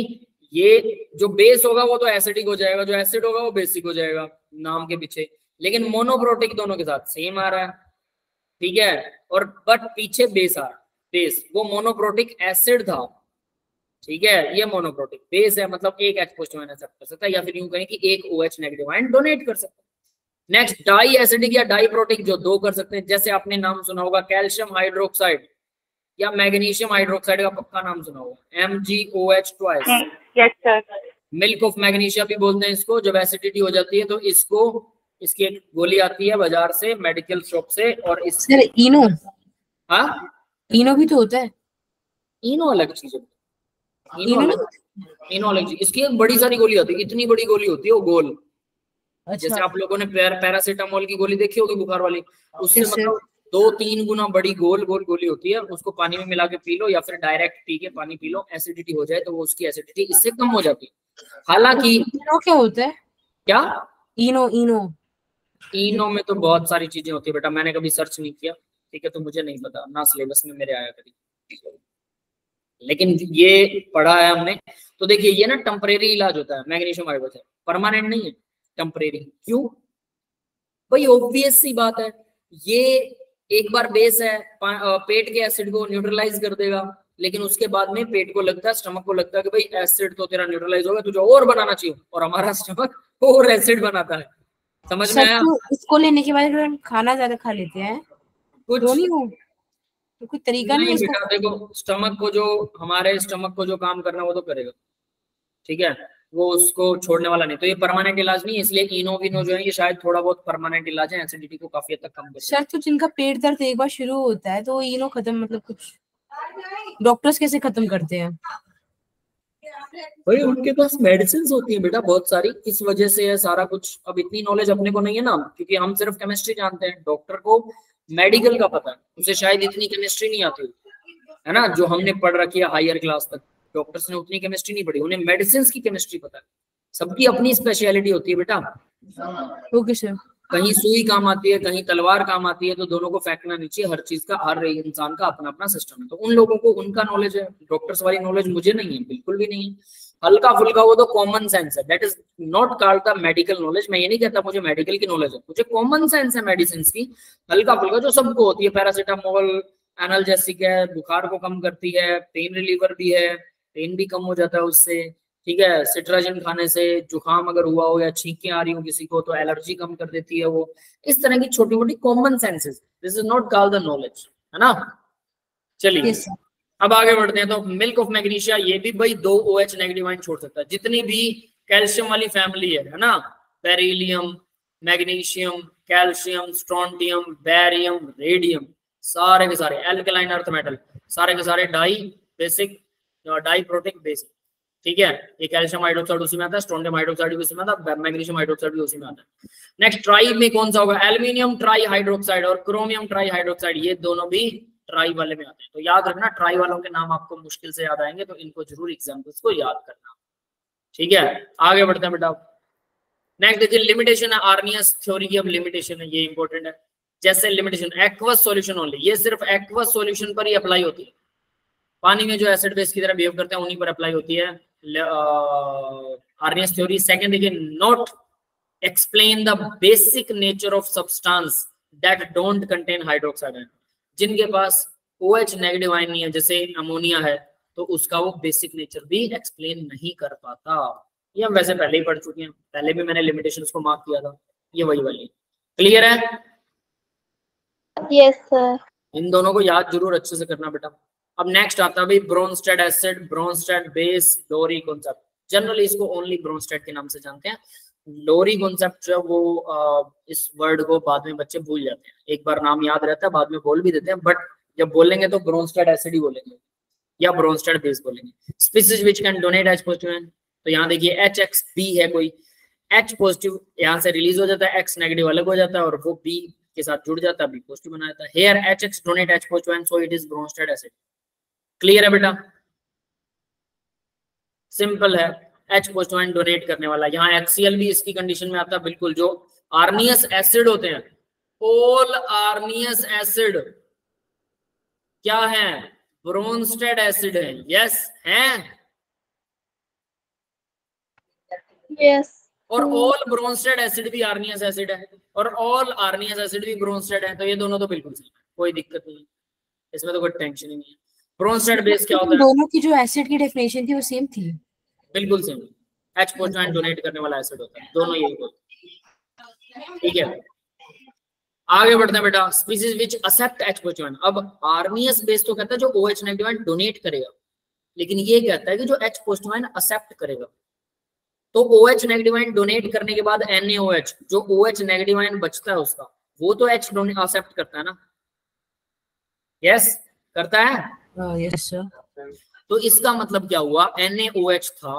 Speaker 1: ये जो बेस होगा वो तो एसिडिक हो जाएगा, जो एसिड होगा वो बेसिक हो जाएगा नाम के पीछे, लेकिन मोनोप्रोटिक दोनों के साथ सेम आ रहा है। ठीक है, और बट पीछे बेस आ रहा है, बेस वो मोनोप्रोटिक एसिड था। ठीक है, ये मोनोप्रोटिक बेस है, मतलब एक एच पॉजिटिव आयन एक्सेप्ट कर सकता है, या फिर यूं कहें कि एक O H negative ion donate कर सकता है। नेक्स्ट डाई एसिडिक या डाईप्रोटिक, जो दो कर सकते हैं, जैसे आपने नाम सुना होगा कैल्शियम हाइड्रोक्साइड या मैग्नीशियम हाइड्रोक्साइड का पक्का नाम सुना होगा, M G O H twice.
Speaker 3: Yes sir.
Speaker 1: Milk of magnesia भी बोलते हैं इसको। जब एसिडिटी हो जाती है तो इसको, इसकी एक गोली आती है बाजार से, मेडिकल शॉप से, और इस
Speaker 2: सर इनो,
Speaker 1: हाँ
Speaker 2: इनो भी तो होता है।
Speaker 1: इनो अलग चीज है, इनो
Speaker 2: इनो
Speaker 1: अलग, इनो अलग चीज। इसकी एक बड़ी सारी गोली होती है, इतनी बड़ी गोली होती है वो गोल।
Speaker 2: अच्छा।
Speaker 1: जैसे आप लोगों ने पैर, पैरासीटामोल की गोली देखी होगी बुखार वाली, उससे
Speaker 2: Yes, sir.
Speaker 1: मतलब दो तीन गुना बड़ी गोल गोल गोली होती है। उसको पानी में मिला के पी लो या फिर डायरेक्ट पी के पानी पी लो, एसिडिटी हो जाए तो वो उसकी एसिडिटी इससे कम हो जाती है। हालांकि
Speaker 2: इनो क्या होता है?
Speaker 1: क्या
Speaker 2: इनो, इनो
Speaker 1: इनो में तो बहुत सारी चीजें होती है बेटा, मैंने कभी सर्च नहीं किया, ठीक है, तो मुझे नहीं पता, ना सिलेबस में मेरे आया कभी, लेकिन ये पढ़ा है हमने। तो देखिए ये ना टेम्परेरी इलाज होता है मैग्नीशियम हाइड्रोक्साइड, परमानेंट नहीं है, टेम्परेरी। क्यों भाई? ऑब्वियस सी बात है, ये एक बार बेस है, पेट के एसिड को न्यूट्रलाइज कर देगा, लेकिन उसके बाद में पेट को लगता है, स्टमक को लगता है कि भाई एसिड तो तेरा न्यूट्रलाइज होगा, तुझे और बनाना चाहिए, और हमारा स्टमक और एसिड बनाता है। समझ में आया?
Speaker 2: तो इसको लेने के बाद अगर हम खाना ज्यादा खा लेते हैं
Speaker 1: कुछ
Speaker 2: तो नहीं हो, तो कोई तरीका नहीं,
Speaker 1: नहीं
Speaker 2: नहीं
Speaker 1: बेटा, देखो स्टमक को जो, हमारे स्टमक को जो काम करना वो तो करेगा, ठीक है, वो उसको छोड़ने वाला नहीं। तो ये परमानेंट इलाज नहीं है, इसलिए इनो विनो जो है ये शायद थोड़ा बहुत परमानेंट इलाज है, एसिडिटी को काफी हद तक कम कर
Speaker 2: सर तो जिनका पेट दर्द एक बार शुरू होता है तो इनो खत्म, मतलब कुछ डॉक्टर्स कैसे खत्म करते हैं?
Speaker 1: भाई उनके पास मेडिसिन होती है बेटा बहुत सारी, इस वजह से है सारा कुछ। अब इतनी नॉलेज अपने को नहीं है ना, क्योंकि हम सिर्फ केमिस्ट्री जानते हैं, डॉक्टर को मेडिकल का पता है, उसे शायद इतनी केमिस्ट्री नहीं आती है ना, जो हमने पढ़ रखी है हायर क्लास तक। डॉक्टर्स ने उतनी केमिस्ट्री नहीं पढ़ी, उन्हें मेडिसिन की केमिस्ट्री पता है। सबकी अपनी स्पेशलिटी होती है बेटा।
Speaker 2: Okay sir.
Speaker 1: कहीं सुई काम आती है, कहीं तलवार काम आती है, तो दोनों को फेंकना नहीं चाहिए। हर चीज का, हर इंसान का अपना अपना सिस्टम है, तो उन लोगों को उनका नॉलेज है, डॉक्टर्स वाली नॉलेज मुझे नहीं है, बिल्कुल भी नहीं है। हल्का फुल्का वो तो कॉमन सेंस है, that is not called the medical knowledge. मैं ये नहीं कहता मुझे मेडिकल की नॉलेज है, मुझे कॉमन सेंस है मेडिसिन की, हल्का फुल्का जो सबको होती है। पैरासीटामोल एनाल्जेसिक है, बुखार को कम करती है, पेन रिलीवर भी है, पेन भी कम हो जाता है उससे, ठीक है। सिट्राजिन खाने से जुकाम अगर हुआ हो या छींकें आ रही हो किसी को तो एलर्जी कम कर देती है वो। इस तरह की छोटी मोटी common senses, this is not called the knowledge, है ना। चलिए
Speaker 2: yes,
Speaker 1: अब आगे बढ़ते हैं। तो मिल्क ऑफ मैग्नीशिया, ये भी भाई दो ओ एच नेगेटिव आयन छोड़ सकता है। जितनी भी कैल्शियम वाली फैमिली है है ना, beryllium, magnesium, calcium, strontium, barium, radium, सारे के सारे एल्कलाइन अर्थ मेटल, सारे के सारे dibasic, diprotic basic, ठीक है। ये कैल्शियम हाइड्रोक्साइड उसी में आता है, स्ट्रोंडियम हाइड्रोक्साइड भी उसी में आता है, मैग्नीशियम हाइड्रोक्साइड भी उसी में आता है। नेक्स्ट ट्राई में कौन सा होगा? एल्यूमिनियम ट्राई हाइड्रोक्साइड और क्रोमियम ट्राई हाइड्रोक्साइड, ये दोनों भी ट्राई वाले में आते हैं। तो याद रखना, ट्राई वालों के नाम आपको मुश्किल से याद आएंगे, तो इनको जरूर एग्जाम्पल्स को याद करना, ठीक है। आगे बढ़ते हैं बेटा। नेक्स्ट देखिए, लिमिटेशन है, आर्नियस थ्योरी की अब लिमिटेशन है, ये इंपॉर्टेंट है। जैसे लिमिटेशन एक्वस सॉल्यूशन ओनली, ये सिर्फ एक्वस सॉल्यूशन पर ही अप्लाई होती है। पानी में जो एसिड बेस की तरह बिहेव करते हैं उन्हीं पर अप्लाई होती है आर्नियस थ्योरी। सेकंड देखिए, not explain the basic nature of substance that don't contain hydroxide ion. जिनके पास OH नेगेटिव आयन नहीं है, जैसे अमोनिया है, तो उसका वो बेसिक नेचर भी एक्सप्लेन नहीं कर पाता। ये हम वैसे पहले ही पढ़ चुके हैं, पहले भी मैंने लिमिटेशंस को मार्क किया था, ये वही वाली। क्लियर है?
Speaker 3: Yes sir.
Speaker 1: इन दोनों को याद जरूर अच्छे से करना बेटा। अब नेक्स्ट आता है भाई Bronsted acid, Bronsted base, Lowry concept. Generally इसको ओनली ब्रोंस्टेड के नाम से जानते हैं। लोरी कॉन्सेप्ट जो वो आ, इस वर्ड को बाद में बच्चे भूल जाते हैं, एक बार नाम याद रहता है, बाद में बोल भी देते हैं, बट जब बोलेंगे तो ब्रोंस्टेड एसिड ही बोलेंगे या ब्रोंस्टेड बेस बोलेंगे। Species which can donate H positive ion, तो यहाँ देखिए एच एक्स बी है कोई, H पॉजिटिव यहाँ से रिलीज हो जाता है, X नेगेटिव अलग हो जाता है और वो B के साथ जुड़ जाता है, B पॉजिटिव बना देता है। Here H X donate H positive and so it is Bronsted acid। Clear है बेटा? सिंपल है, H पॉजिटिव आयन डोनेट करने वाला। यहाँ HCl भी इसकी कंडीशन में आता है बिल्कुल। जो आर्नियस एसिड होते हैं, ऑल आर्नियस एसिड क्या है? ब्रोंस्टेड एसिड है। यस है,
Speaker 3: यस।
Speaker 1: और ऑल ब्रोंस्टेड एसिड भी आर्नियस एसिड है और ऑल आर्नियस एसिड भी ब्रोंस्टेड है, तो ये दोनों तो बिल्कुल सही है, कोई दिक्कत नहीं है, इसमें तो कोई टेंशन ही नहीं है। ब्रोंस्टेड बेस क्या होता है?
Speaker 2: दोनों की जो एसिड की डेफिनेशन थी वो सेम थी,
Speaker 1: बिल्कुल same. H positive ion donate करने वाला एसिड होता है, दोनों यही होता है। ठीक है, आगे बढ़ते हैं बेटा। Species which accept H positive ion. अब आर्नियस बेस तो कहता है जो OH नेगेटिव आयन डोनेट करेगा, लेकिन ये कहता है कि जो H पॉजिटिव आयन एक्सेप्ट करेगा। तो OH नेगेटिव आयन डोनेट करने के बाद NaOH, जो OH नेगेटिव आयन बचता है उसका, वो तो H डोनेट एक्सेप्ट करता है ना? यस, करता है।
Speaker 2: Yes sir.
Speaker 1: तो इसका मतलब क्या हुआ? NaOH था,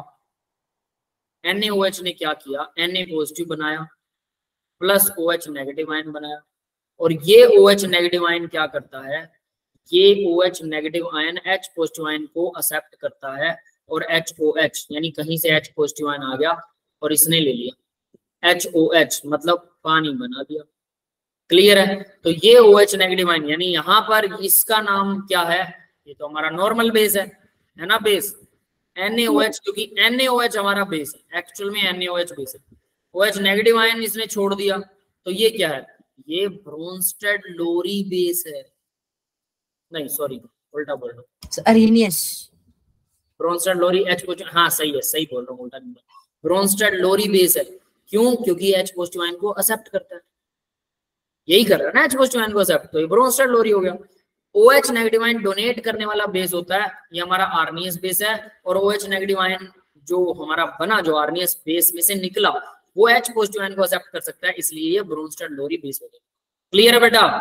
Speaker 1: NaOH ने क्या किया? Na पॉजिटिव बनाया प्लस OH नेगेटिव आयन बनाया, और ये OH नेगेटिव आयन क्या करता है? ये OH negative ion H positive ion को एक्सेप्ट करता है और HOH यानी कहीं से H पॉजिटिव आयन आ गया और इसने ले लिया, HOH मतलब पानी बना दिया। क्लियर है? तो ये OH नेगेटिव आयन यानी यहाँ पर इसका नाम क्या है? ये तो हमारा नॉर्मल बेस है, है ना? बेस NaOH, क्योंकि NaOH हमारा बेस है, एक्चुअल में NaOH बेस है। OH नेगेटिव आयन इसने छोड़ दिया, तो ये क्या है? ये ब्रोंस्टेड लोरी बेस है। नहीं सॉरी, उल्टा बोल रहा हूँ,
Speaker 2: Arrhenius.
Speaker 1: Bronsted Lowry H positive, हाँ सही है, सही बोल रहा हूँ, उल्टा नहीं। ब्रोंस्टेड लोरी बेस है, क्यों? क्योंकि H पॉजिटिव आयन को एक्सेप्ट करता है, यही कर रहा है ना H पॉजिटिव आयन को एक्सेप्ट, तो ये ब्रोंस्टेड लोरी हो गया। OH नेगेटिव आयन डोनेट करने वाला बेस होता है, ये हमारा आर्नियस बेस है, और OH नेगेटिव आयन जो हमारा बना, जो आर्नियस बेस में से निकला, वो H पॉजिटिव आयन को एक्सेप्ट कर सकता है, इसलिए ये ब्रोंस्टेड लोरी बेस हो गया। क्लियर है बेटा?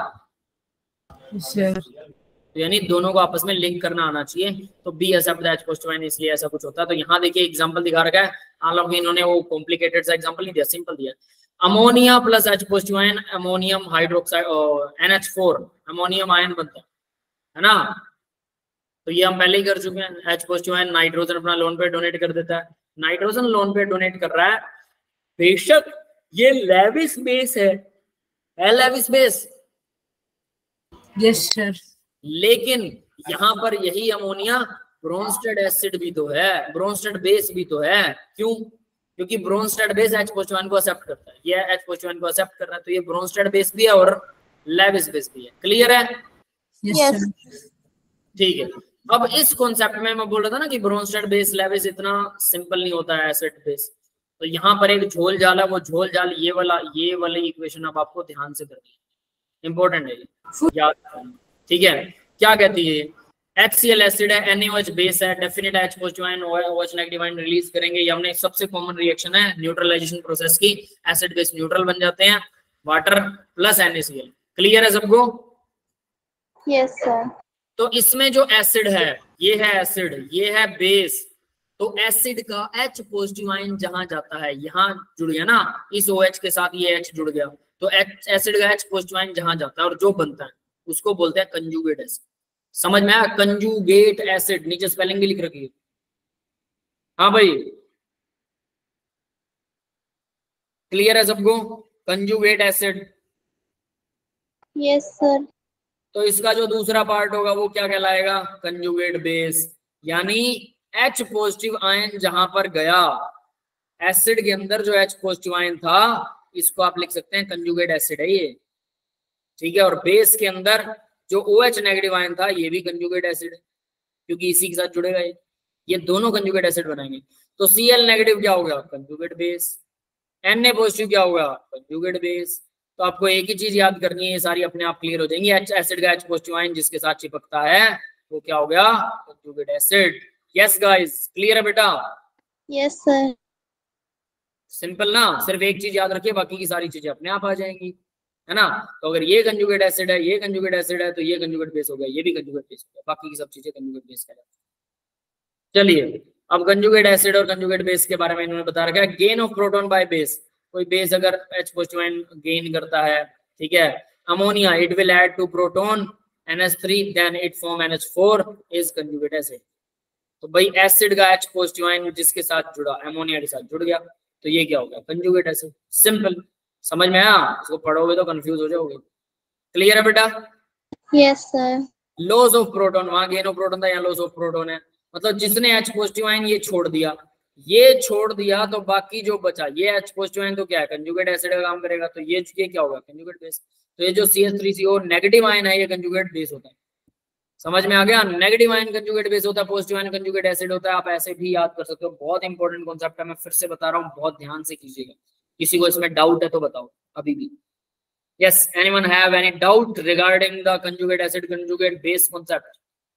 Speaker 2: सर।
Speaker 1: तो यानी दोनों को आपस में लिंक करना आना चाहिए, तो be accept the H positive ion, इसलिए ऐसा कुछ होता है। तो यहाँ देखिए एग्जांपल दिखा रखा है, हालांकि इन्होंने वो कॉम्प्लिकेटेड सा एग्जांपल नहीं दिया, सिंपल दिया। Ammonia plus H positive ion, ammonium hydroxide N H four, ammonium ion बनता है, है ना? तो ये हम पहले ही कर चुके हैं। H पॉजिटिव आयन नाइट्रोजन अपना लोन पेयर डोनेट कर देता है, नाइट्रोजन लोन पेयर डोनेट कर रहा है, बेशक ये लेविस बेस है, है लेविस बेस,
Speaker 2: यस सर,
Speaker 1: लेकिन यहाँ पर यही अमोनिया ब्रोंस्टेड एसिड भी तो है, ब्रोंस्टेड बेस भी तो है। क्यों? क्योंकि Bronsted base H positive ion को एक्सेप्ट करता है, ये H पॉजिटिव आयन को एक्सेप्ट कर रहा है, तो ये ब्रोंस्टेड बेस भी है और लेविस बेस भी है। क्लियर है?
Speaker 2: Yes sir.
Speaker 1: ठीक है, अब इस कॉन्सेप्ट में मैं बोल रहा था ना कि ब्रोंस्टेड बेस लेविस इतना सिंपल नहीं होता है एसिड बेस, तो यहाँ पर एक झोल जाल है, वो झोल जाल ये वाला, ये वाली इक्वेशन अब आपको ध्यान से करनी है, इंपॉर्टेंट है याद। ठीक है, क्या कहती है? HCl एसिड है, NaOH बेस है, definite H positive ion OH negative ion release करेंगे, ये हमने सबसे कॉमन रिएक्शन है न्यूट्रलाइजेशन प्रोसेस की, एसिड बेस न्यूट्रल बन जाते हैं, वाटर प्लस NaCl। क्लियर है सबको?
Speaker 3: Yes sir.
Speaker 1: तो इसमें जो एसिड है, ये है एसिड, ये है बेस, तो एसिड का H पॉजिटिव आयन जहां जाता है, यहाँ जुड़ गया ना, इस OH के साथ ये H जुड़ गया, तो एसिड का H पॉजिटिव आयन जहां जाता है और जो बनता है उसको बोलते हैं कंजुगेट एसिड। समझ में आया? कंजुगेट एसिड, नीचे स्पेलिंग भी लिख रखी है। हाँ भाई, क्लियर है सबको? Conjugate acid.
Speaker 3: Yes sir.
Speaker 1: तो इसका जो दूसरा पार्ट होगा वो क्या कहलाएगा? कंजुगेट बेस, यानी H पॉजिटिव आयन जहां पर गया, एसिड के अंदर जो H पॉजिटिव आयन था, इसको आप लिख सकते हैं कंजुगेट एसिड है ये। ठीक है, और बेस के अंदर जो OH नेगेटिव आयन था, ये भी कंजुगेट एसिड है, क्योंकि इसी के साथ जुड़ेगा ये ये दोनों कंजुगेट एसिड बनाएंगे। तो Cl नेगेटिव क्या होगा? Conjugate base. Na पॉजिटिव क्या होगा? Conjugate base. तो आपको एक ही चीज याद करनी है, ये सारी अपने आप क्लियर हो जाएंगी। H एसिड का H पॉजिटिव आयन जिसके साथ चिपकता है वो क्या हो गया? Conjugate acid. Yes guys, clear है बेटा?
Speaker 3: Yes sir.
Speaker 1: सिंपल ना, सिर्फ एक चीज याद रखिए, बाकी की सारी चीजें अपने आप आ जाएंगी, है ना? तो अगर ये कंजुगेट एसिड है, ये कंजुगेट एसिड है, तो ये कंजुगेट बेस हो गया, ये भी कंजुगेट बेस हो गया, बाकी की सब चीजें कंजुगेट बेस कहलाती हैं। चलिए अब कंजुगेट एसिड और कंजुगेट बेस के बारे में इन्होंने बता रखा है। Gain of proton by base, कोई बेस अगर H पॉजिटिव आयन गेन करता है, ठीक है, ammonia, it will add to proton N H three then it form N H four is conjugate acid. तो भाई एसिड का H पॉजिटिव आयन जिसके साथ जुड़ा, अमोनिया के साथ जुड़ गया, तो ये क्या हो गया, कंजुगेट एसिड। सिंपल, समझ में आया? इसको पढ़ोगे तो कंफ्यूज हो जाओगे। क्लियर है बेटा?
Speaker 3: Yes sir.
Speaker 1: Loss of proton, वहां गेन ऑफ प्रोटॉन था, यहाँ लॉस ऑफ प्रोटॉन है। मतलब जिसने H पॉजिटिव आयन ये छोड़ दिया, ये छोड़ दिया, तो बाकी जो बचा ये H पॉजिटिव आयन तो क्या है, कंजुगेट एसिड का काम करेगा। तो ये ये क्या होगा, कंजुगेट बेस। तो ये जो C H three C O negative ion है, ये कंजुगेट बेस होता है। समझ में आ गया? नेगेटिव आयन कंजुगेट बेस होता है, पॉजिटिव आयन कंजुगेट एसिड होता है। आप ऐसे भी याद कर सकते हो, बहुत इंपॉर्टेंट कॉन्सेप्ट है, मैं फिर से बता रहा हूँ, बहुत ध्यान से कीजिएगा। किसी को इसमें डाउट है तो बताओ अभी भी। Yes, anyone have any doubt regarding the conjugate acid conjugate base concept?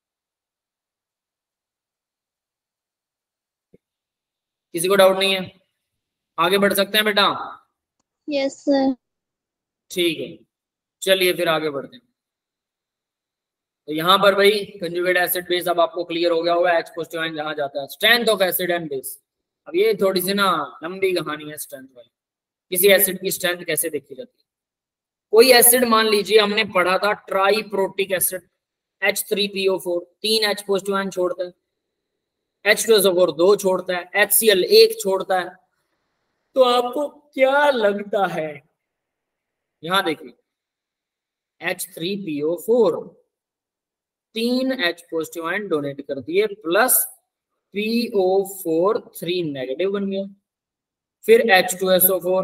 Speaker 1: किसी को डाउट नहीं है? आगे बढ़ सकते हैं बेटा?
Speaker 3: Yes sir.
Speaker 1: ठीक है, चलिए फिर आगे बढ़ते हैं। तो यहाँ पर भाई कंजुगेट एसिड बेस अब आपको क्लियर हो गया होगा, H पॉजिटिव आयन जहां जाता है। Strength of acid and base, अब ये थोड़ी सी ना लंबी कहानी है स्ट्रेंथ वाली। किसी एसिड की स्ट्रेंथ कैसे देखी जाती है? कोई एसिड मान लीजिए हमने पढ़ा था triprotic acid, H three P O four, तीन H पॉजिटिव आयन छोड़ता है, H two S O four दो छोड़ता है, HCl एक छोड़ता है। तो आपको क्या लगता है, यहां देखिए H three P O four तीन H पॉजिटिव आयन डोनेट कर दिए, plus P O four three negative बन गया। फिर H two S O four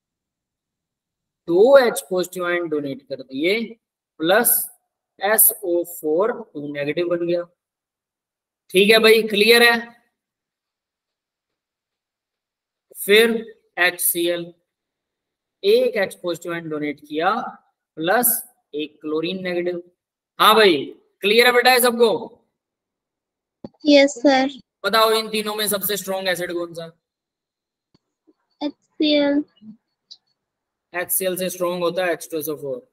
Speaker 1: दो H पॉजिटिव आयन डोनेट कर दिए, plus S O four two negative बन गया। ठीक है भाई, क्लियर है? फिर HCl एक H पॉजिटिव आयन डोनेट किया, प्लस एक क्लोरीन नेगेटिव। हाँ भाई, क्लियर है बेटा है सबको?
Speaker 3: Yes sir.
Speaker 1: बताओ इन तीनों में सबसे स्ट्रॉन्ग एसिड कौन सा?
Speaker 3: HCl।
Speaker 1: HCl से स्ट्रॉन्ग होता है H two S O four.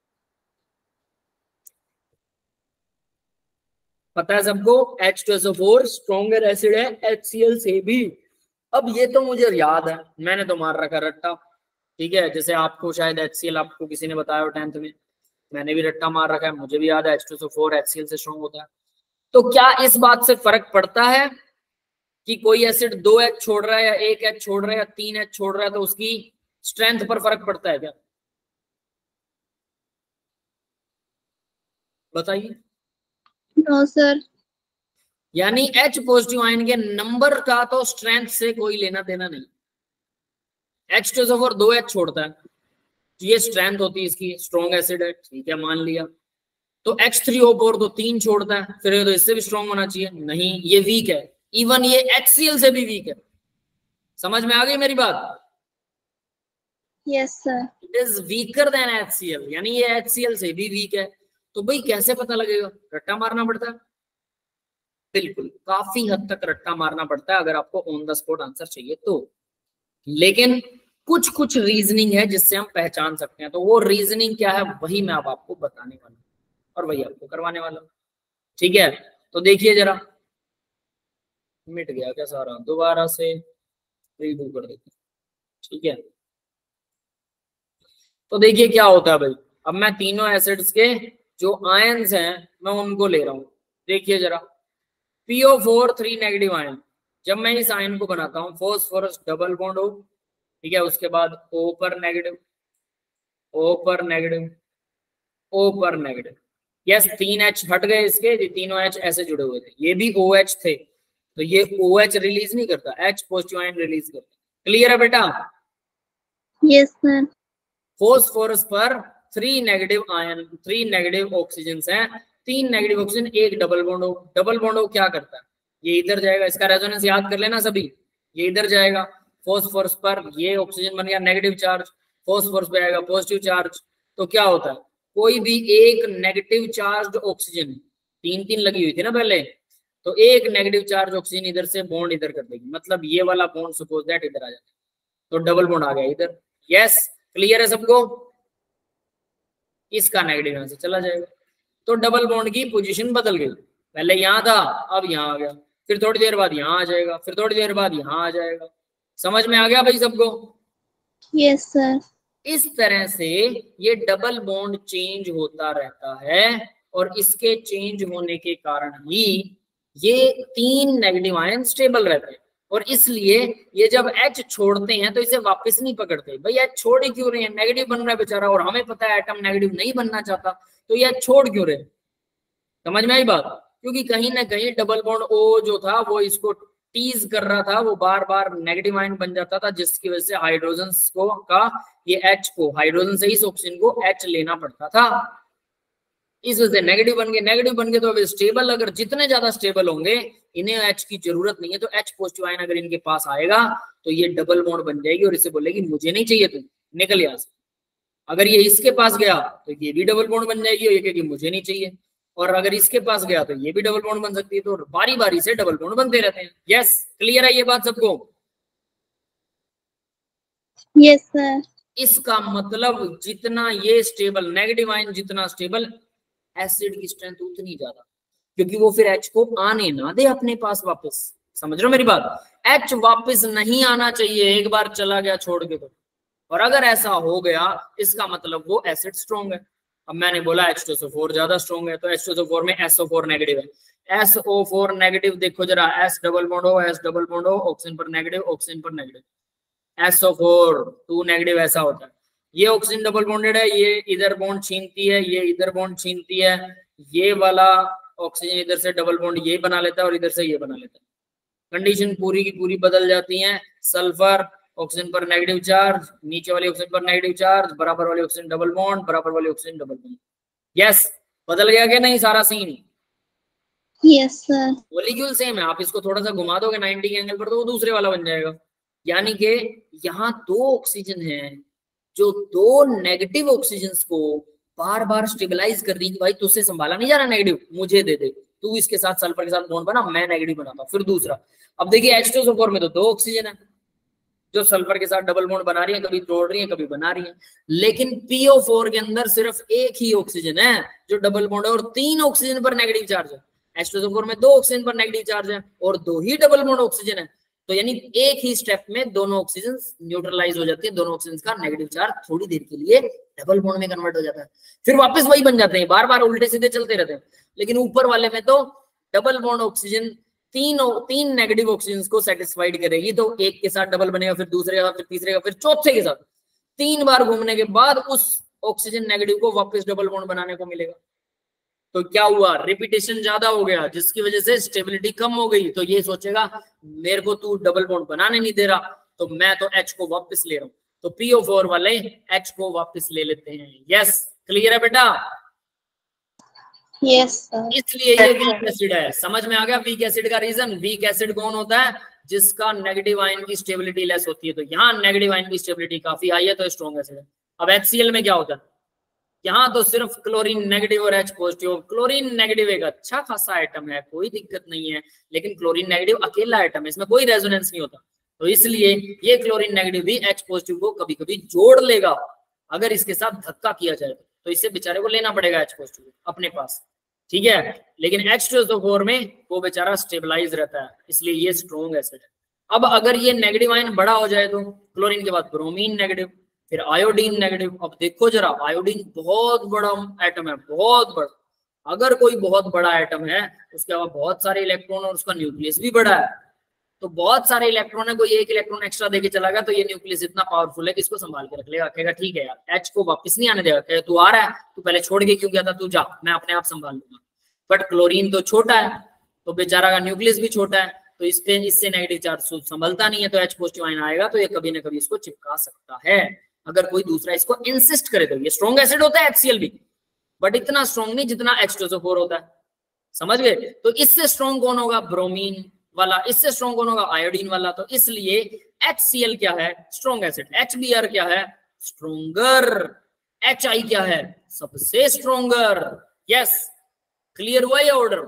Speaker 1: पता है सबको, H two S O four stronger acid है HCl से भी। अब ये तो मुझे याद है, मैंने तो मार रखा रट्टा, ठीक है। जैसे आपको शायद HCl आपको किसी ने बताया हो टेंथ में, मैंने भी रट्टा मार रखा है, मुझे भी याद है H two S O four HCl से स्ट्रॉन्ग होता है। तो क्या इस बात से फर्क पड़ता है कि कोई एसिड दो H छोड़ रहा है या एक H छोड़ रहा है या तीन H छोड़ रहा है, तो उसकी स्ट्रेंथ पर फर्क पड़ता है क्या? बताइए।
Speaker 3: No sir.
Speaker 1: यानी H पॉजिटिव आयन के नंबर का तो स्ट्रेंथ से कोई लेना देना नहीं। H two S O four दो H छोड़ता है, तो ये स्ट्रेंथ होती है इसकी, स्ट्रॉन्ग एसिड है, ठीक है मान लिया। तो H थ्री O फोर तो तीन छोड़ता है, फिर ये तो इससे भी स्ट्रॉन्ग होना चाहिए, नहीं ये वीक है, इवन ये HCl से भी वीक है। समझ में आ गई मेरी बात?
Speaker 3: Yes sir.
Speaker 1: It is weaker than HCl, यानी ये HCl से भी वीक है। तो भाई कैसे पता लगेगा? रट्टा मारना पड़ता है। बिल्कुल, काफी हद तक रट्टा मारना पड़ता है अगर आपको ऑन द स्पॉट आंसर चाहिए तो। लेकिन कुछ कुछ रीजनिंग है जिससे हम पहचान सकते हैं, तो वो रीजनिंग क्या है वही मैं अब आपको बताने वाला हूँ और वही आपको करवाने वाला हूँ, ठीक है। तो देखिए जरा, मिट गया क्या सारा, दोबारा से रीडू कर देते, ठीक है। तो देखिए क्या होता है भाई, अब मैं तीनों एसिड्स के जो आयंस हैं मैं उनको ले रहा हूं। देखिए जरा, P O four three negative ion, जब मैं इस आयन को बनाता हूँ फॉस्फोरस डबल बॉन्ड हो, ठीक है, उसके बाद O पर नेगेटिव, O पर नेगेटिव, O पर नेगेटिव। यस, तीन H हट गए इसके, ये तीनों H ऐसे जुड़े हुए थे, ये भी OH थे, तो ये OH रिलीज नहीं करता, H पॉजिटिव आयन रिलीज करता। क्लियर है बेटा?
Speaker 3: Yes sir.
Speaker 1: फॉस्फोरस पर three negative ion, three negative oxygen हैं, तीन नेगेटिव ऑक्सीजन, एक डबल बॉन्ड हो। डबल बॉन्ड हो क्या करता है, ये इधर जाएगा, इसका रेजोनेंस याद कर लेना सभी, ये इधर जाएगा, फॉस्फोरस पर ये ऑक्सीजन बन गया नेगेटिव चार्ज, फॉस्फोरस पे आएगा पॉजिटिव चार्ज। तो क्या होता है, कोई भी एक नेगेटिव चार्ज ऑक्सीजन, तीन तीन लगी हुई थी ना पहले, तो एक नेगेटिव चार्ज ऑक्सीजन इधर से बॉन्ड इधर कर देगी, मतलब ये वाला बॉन्ड सपोज दैट इधर आ जाता है, तो डबल बॉन्ड आ गया इधर। यस, क्लियर है सबको? इसका नेगेटिव यहां से चला जाएगा, तो डबल बॉन्ड की पोजीशन बदल गई, पहले यहां था अब यहां आ गया। फिर थोड़ी देर बाद यहाँ आ जाएगा, फिर थोड़ी देर बाद यहाँ आ जाएगा। समझ में आ गया भाई सबको?
Speaker 3: Yes sir.
Speaker 1: इस तरह से ये डबल बॉन्ड चेंज होता रहता है और इसके चेंज होने के कारण ही ये तीन नेगेटिव आयन स्टेबल रहते हैं। और इसलिए ये जब H छोड़ते हैं तो इसे वापस नहीं पकड़ते। भाई H छोड़ ही क्यों रहे हैं? नेगेटिव बन रहा है बेचारा, और हमें पता है एटम नेगेटिव नहीं बनना चाहता, तो ये H छोड़ क्यों रहे? समझ में आई बात? क्योंकि कहीं ना कहीं डबल बॉन्ड O जो था वो इसको टीज कर रहा था, वो बार बार नेगेटिव आयन बन जाता था, जिसकी वजह से हाइड्रोजन को का ये H को हाइड्रोजन से इस ऑक्सीजन को H लेना पड़ता था। इस वजह से नेगेटिव बन गए। नेगेटिव बन गए तो अब स्टेबल, अगर जितने ज्यादा स्टेबल होंगे इन्हें H की जरूरत नहीं है, तो H पॉजिटिव आयन अगर इनके पास आएगा तो ये डबल बॉन्ड बन जाएगी और इसे बोलेगी मुझे नहीं चाहिए, तुम निकल यहाँ से। अगर ये इसके पास गया तो ये भी डबल बॉन्ड बन जाएगी और ये कहेगी मुझे नहीं चाहिए, और अगर इसके पास गया तो ये भी डबल बॉन्ड बन सकती है। तो बारी बारी से डबल बॉन्ड बनते रहते हैं। यस, क्लियर है ये बात सबको?
Speaker 3: Yes sir.
Speaker 1: इसका मतलब जितना ये स्टेबल, नेगेटिव आयन जितना स्टेबल, एसिड की स्ट्रेंथ उतनी ज्यादा, क्योंकि वो फिर H को आने ना दे अपने पास वापस। समझ रहे हो मेरी बात? H वापस नहीं आना चाहिए, एक बार चला गया छोड़ के तो। और अगर ऐसा हो गया इसका मतलब वो एसिड स्ट्रॉन्ग है। अब मैंने बोला H two S O four ज्यादा स्ट्रॉन्ग है, तो H two S O four में S O फोर नेगेटिव है। S O फोर नेगेटिव देखो जरा, S डबल बॉन्ड हो, S डबल बॉन्ड हो, ऑक्सीजन पर नेगेटिव, ऑक्सीजन पर negative. S O four two negative ऐसा होता है। ये ऑक्सीजन डबल बॉन्डेड है, ये इधर बॉन्ड छीनती है, ये इधर बॉन्ड छीनती है, ये वाला ऑक्सीजन इधर से डबल बॉन्ड ये बना लेता है और इधर से ये बना लेता है। कंडीशन पूरी की पूरी बदल जाती है। सल्फर ऑक्सीजन पर नेगेटिव चार्ज, नीचे वाले ऑक्सीजन पर नेगेटिव चार्ज, बराबर वाले ऑक्सीजन डबल बॉन्ड, बराबर वाले ऑक्सीजन डबल बॉन्ड। यस, बदल गया क्या नहीं सारा scene?
Speaker 3: Yes sir.
Speaker 1: Molecule same है, आप इसको थोड़ा सा घुमा दोगे नाइंटी के एंगल पर तो वो दूसरे वाला बन जाएगा। यानी कि यहाँ दो ऑक्सीजन है जो दो नेगेटिव ऑक्सीजन को बार बार स्टेबलाइज कर रही है कि भाई तुझसे संभाला नहीं जा रहा नेगेटिव, मुझे दे दे, तू इसके साथ सल्फर के साथ बॉन्ड बना, मैं नेगेटिव बनाता हूं। फिर दूसरा, अब देखिए H two S O four में तो दो ऑक्सीजन है जो सल्फर के साथ डबल बॉन्ड बना रही है, कभी तोड़ रही है कभी बना रही है। लेकिन P O फोर के अंदर सिर्फ एक ही ऑक्सीजन है जो डबल बॉन्ड है और तीन ऑक्सीजन पर नेगेटिव चार्ज है। H two S O four में दो ऑक्सीजन पर नेगेटिव चार्ज है और दो ही डबल बॉन्ड ऑक्सीजन है, तो यानी एक ही स्टेप में दोनों ऑक्सीजन न्यूट्रलाइज हो जाती है, दोनों ऑक्सीजन का नेगेटिव चार्ज थोड़ी देर के लिए डबल बॉन्ड में कन्वर्ट हो जाता है, फिर वापस वही बन जाते हैं, बार बार उल्टे सीधे चलते रहते हैं। लेकिन ऊपर वाले में तो डबल बॉन्ड ऑक्सीजन तीन तीन नेगेटिव ऑक्सीजन को सेटिस्फाइड करेगी, तो एक के साथ डबल बनेगा, फिर दूसरे का, फिर तीसरे का, फिर चौथे के साथ तीन बार घूमने के बाद उस ऑक्सीजन नेगेटिव को वापस डबल बॉन्ड बनाने को मिलेगा। तो क्या हुआ? रिपीटेशन ज्यादा हो गया, जिसकी वजह से स्टेबिलिटी कम हो गई। तो ये सोचेगा मेरे को तू डबल बॉन्ड बनाने नहीं दे रहा, तो मैं तो H को वापस ले रहा हूं, तो P O फोर वाले H को वापस ले लेते हैं। यस, क्लियर है बेटा?
Speaker 3: Yes sir.
Speaker 1: इसलिए ये वीक एसिड है। समझ में आ गया वीक एसिड का रीजन? वीक एसिड कौन होता है? जिसका नेगेटिव आयन की स्टेबिलिटी लेस होती है। तो यहाँ नेगेटिव आयन की स्टेबिलिटी काफी हाई है, तो स्ट्रॉन्ग एसिड है। अब HCl में क्या होता है? यहाँ तो सिर्फ क्लोरीन नेगेटिव और H पॉजिटिव। क्लोरीन नेगेटिव एक अच्छा खासा आइटम है, कोई दिक्कत नहीं है, लेकिन क्लोरीन नेगेटिव अकेला आइटम है, इसमें कोई रेजोनेंस नहीं होता। तो इसलिए ये क्लोरीन नेगेटिव भी H पॉजिटिव को कभी कभी जोड़ लेगा अगर इसके साथ धक्का किया जाए, तो इससे बेचारे को लेना पड़ेगा H पॉजिटिव अपने पास, ठीक है। लेकिन H two S O four में वो बेचारा स्टेबलाइज रहता है, इसलिए ये स्ट्रॉन्ग एसिड है। अब अगर ये नेगेटिव आयन बड़ा हो जाए तो क्लोरीन के बाद ब्रोमीन नेगेटिव, फिर आयोडीन नेगेटिव। अब देखो जरा, आयोडीन बहुत बड़ा एटम है, बहुत बड़ा। अगर कोई बहुत बड़ा एटम है उसके बाद बहुत सारे इलेक्ट्रॉन और उसका न्यूक्लियस भी बड़ा है, तो बहुत सारे इलेक्ट्रॉन है, कोई एक इलेक्ट्रॉन एक्स्ट्रा देके चला गया तो ये न्यूक्लियस इतना पावरफुल है कि इसको संभाल के रख लेगा, कहेगा ठीक है यार H को वापस नहीं आने देगा, कहेगा तू आ रहा है, तू पहले छोड़ के क्यों गया था, तू जा, मैं अपने आप संभाल लूंगा। बट क्लोरीन तो छोटा है, तो बेचारा का न्यूक्लियस भी छोटा है, तो इस पे इससे नेगेटिव चार्ज संभलता नहीं है, तो H पॉजिटिव आयन आएगा तो ये कभी ना कभी इसको चिपका सकता है अगर कोई दूसरा इसको इंसिस्ट करे। तो ये स्ट्रॉन्ग एसिड होता है HCl भी, बट इतना स्ट्रॉन्ग नहीं जितना H two S O four होता है, समझ गए। तो इससे स्ट्रॉन्ग कौन होगा? ब्रोमीन वाला। इससे स्ट्रॉन्ग कौन होगा? आयोडीन वाला। तो इसलिए HCl क्या है? Strong acid. H B r क्या है? स्ट्रॉन्गर। Hi क्या है? सबसे स्ट्रॉन्गर। यस, क्लियर हुआ ये ऑर्डर?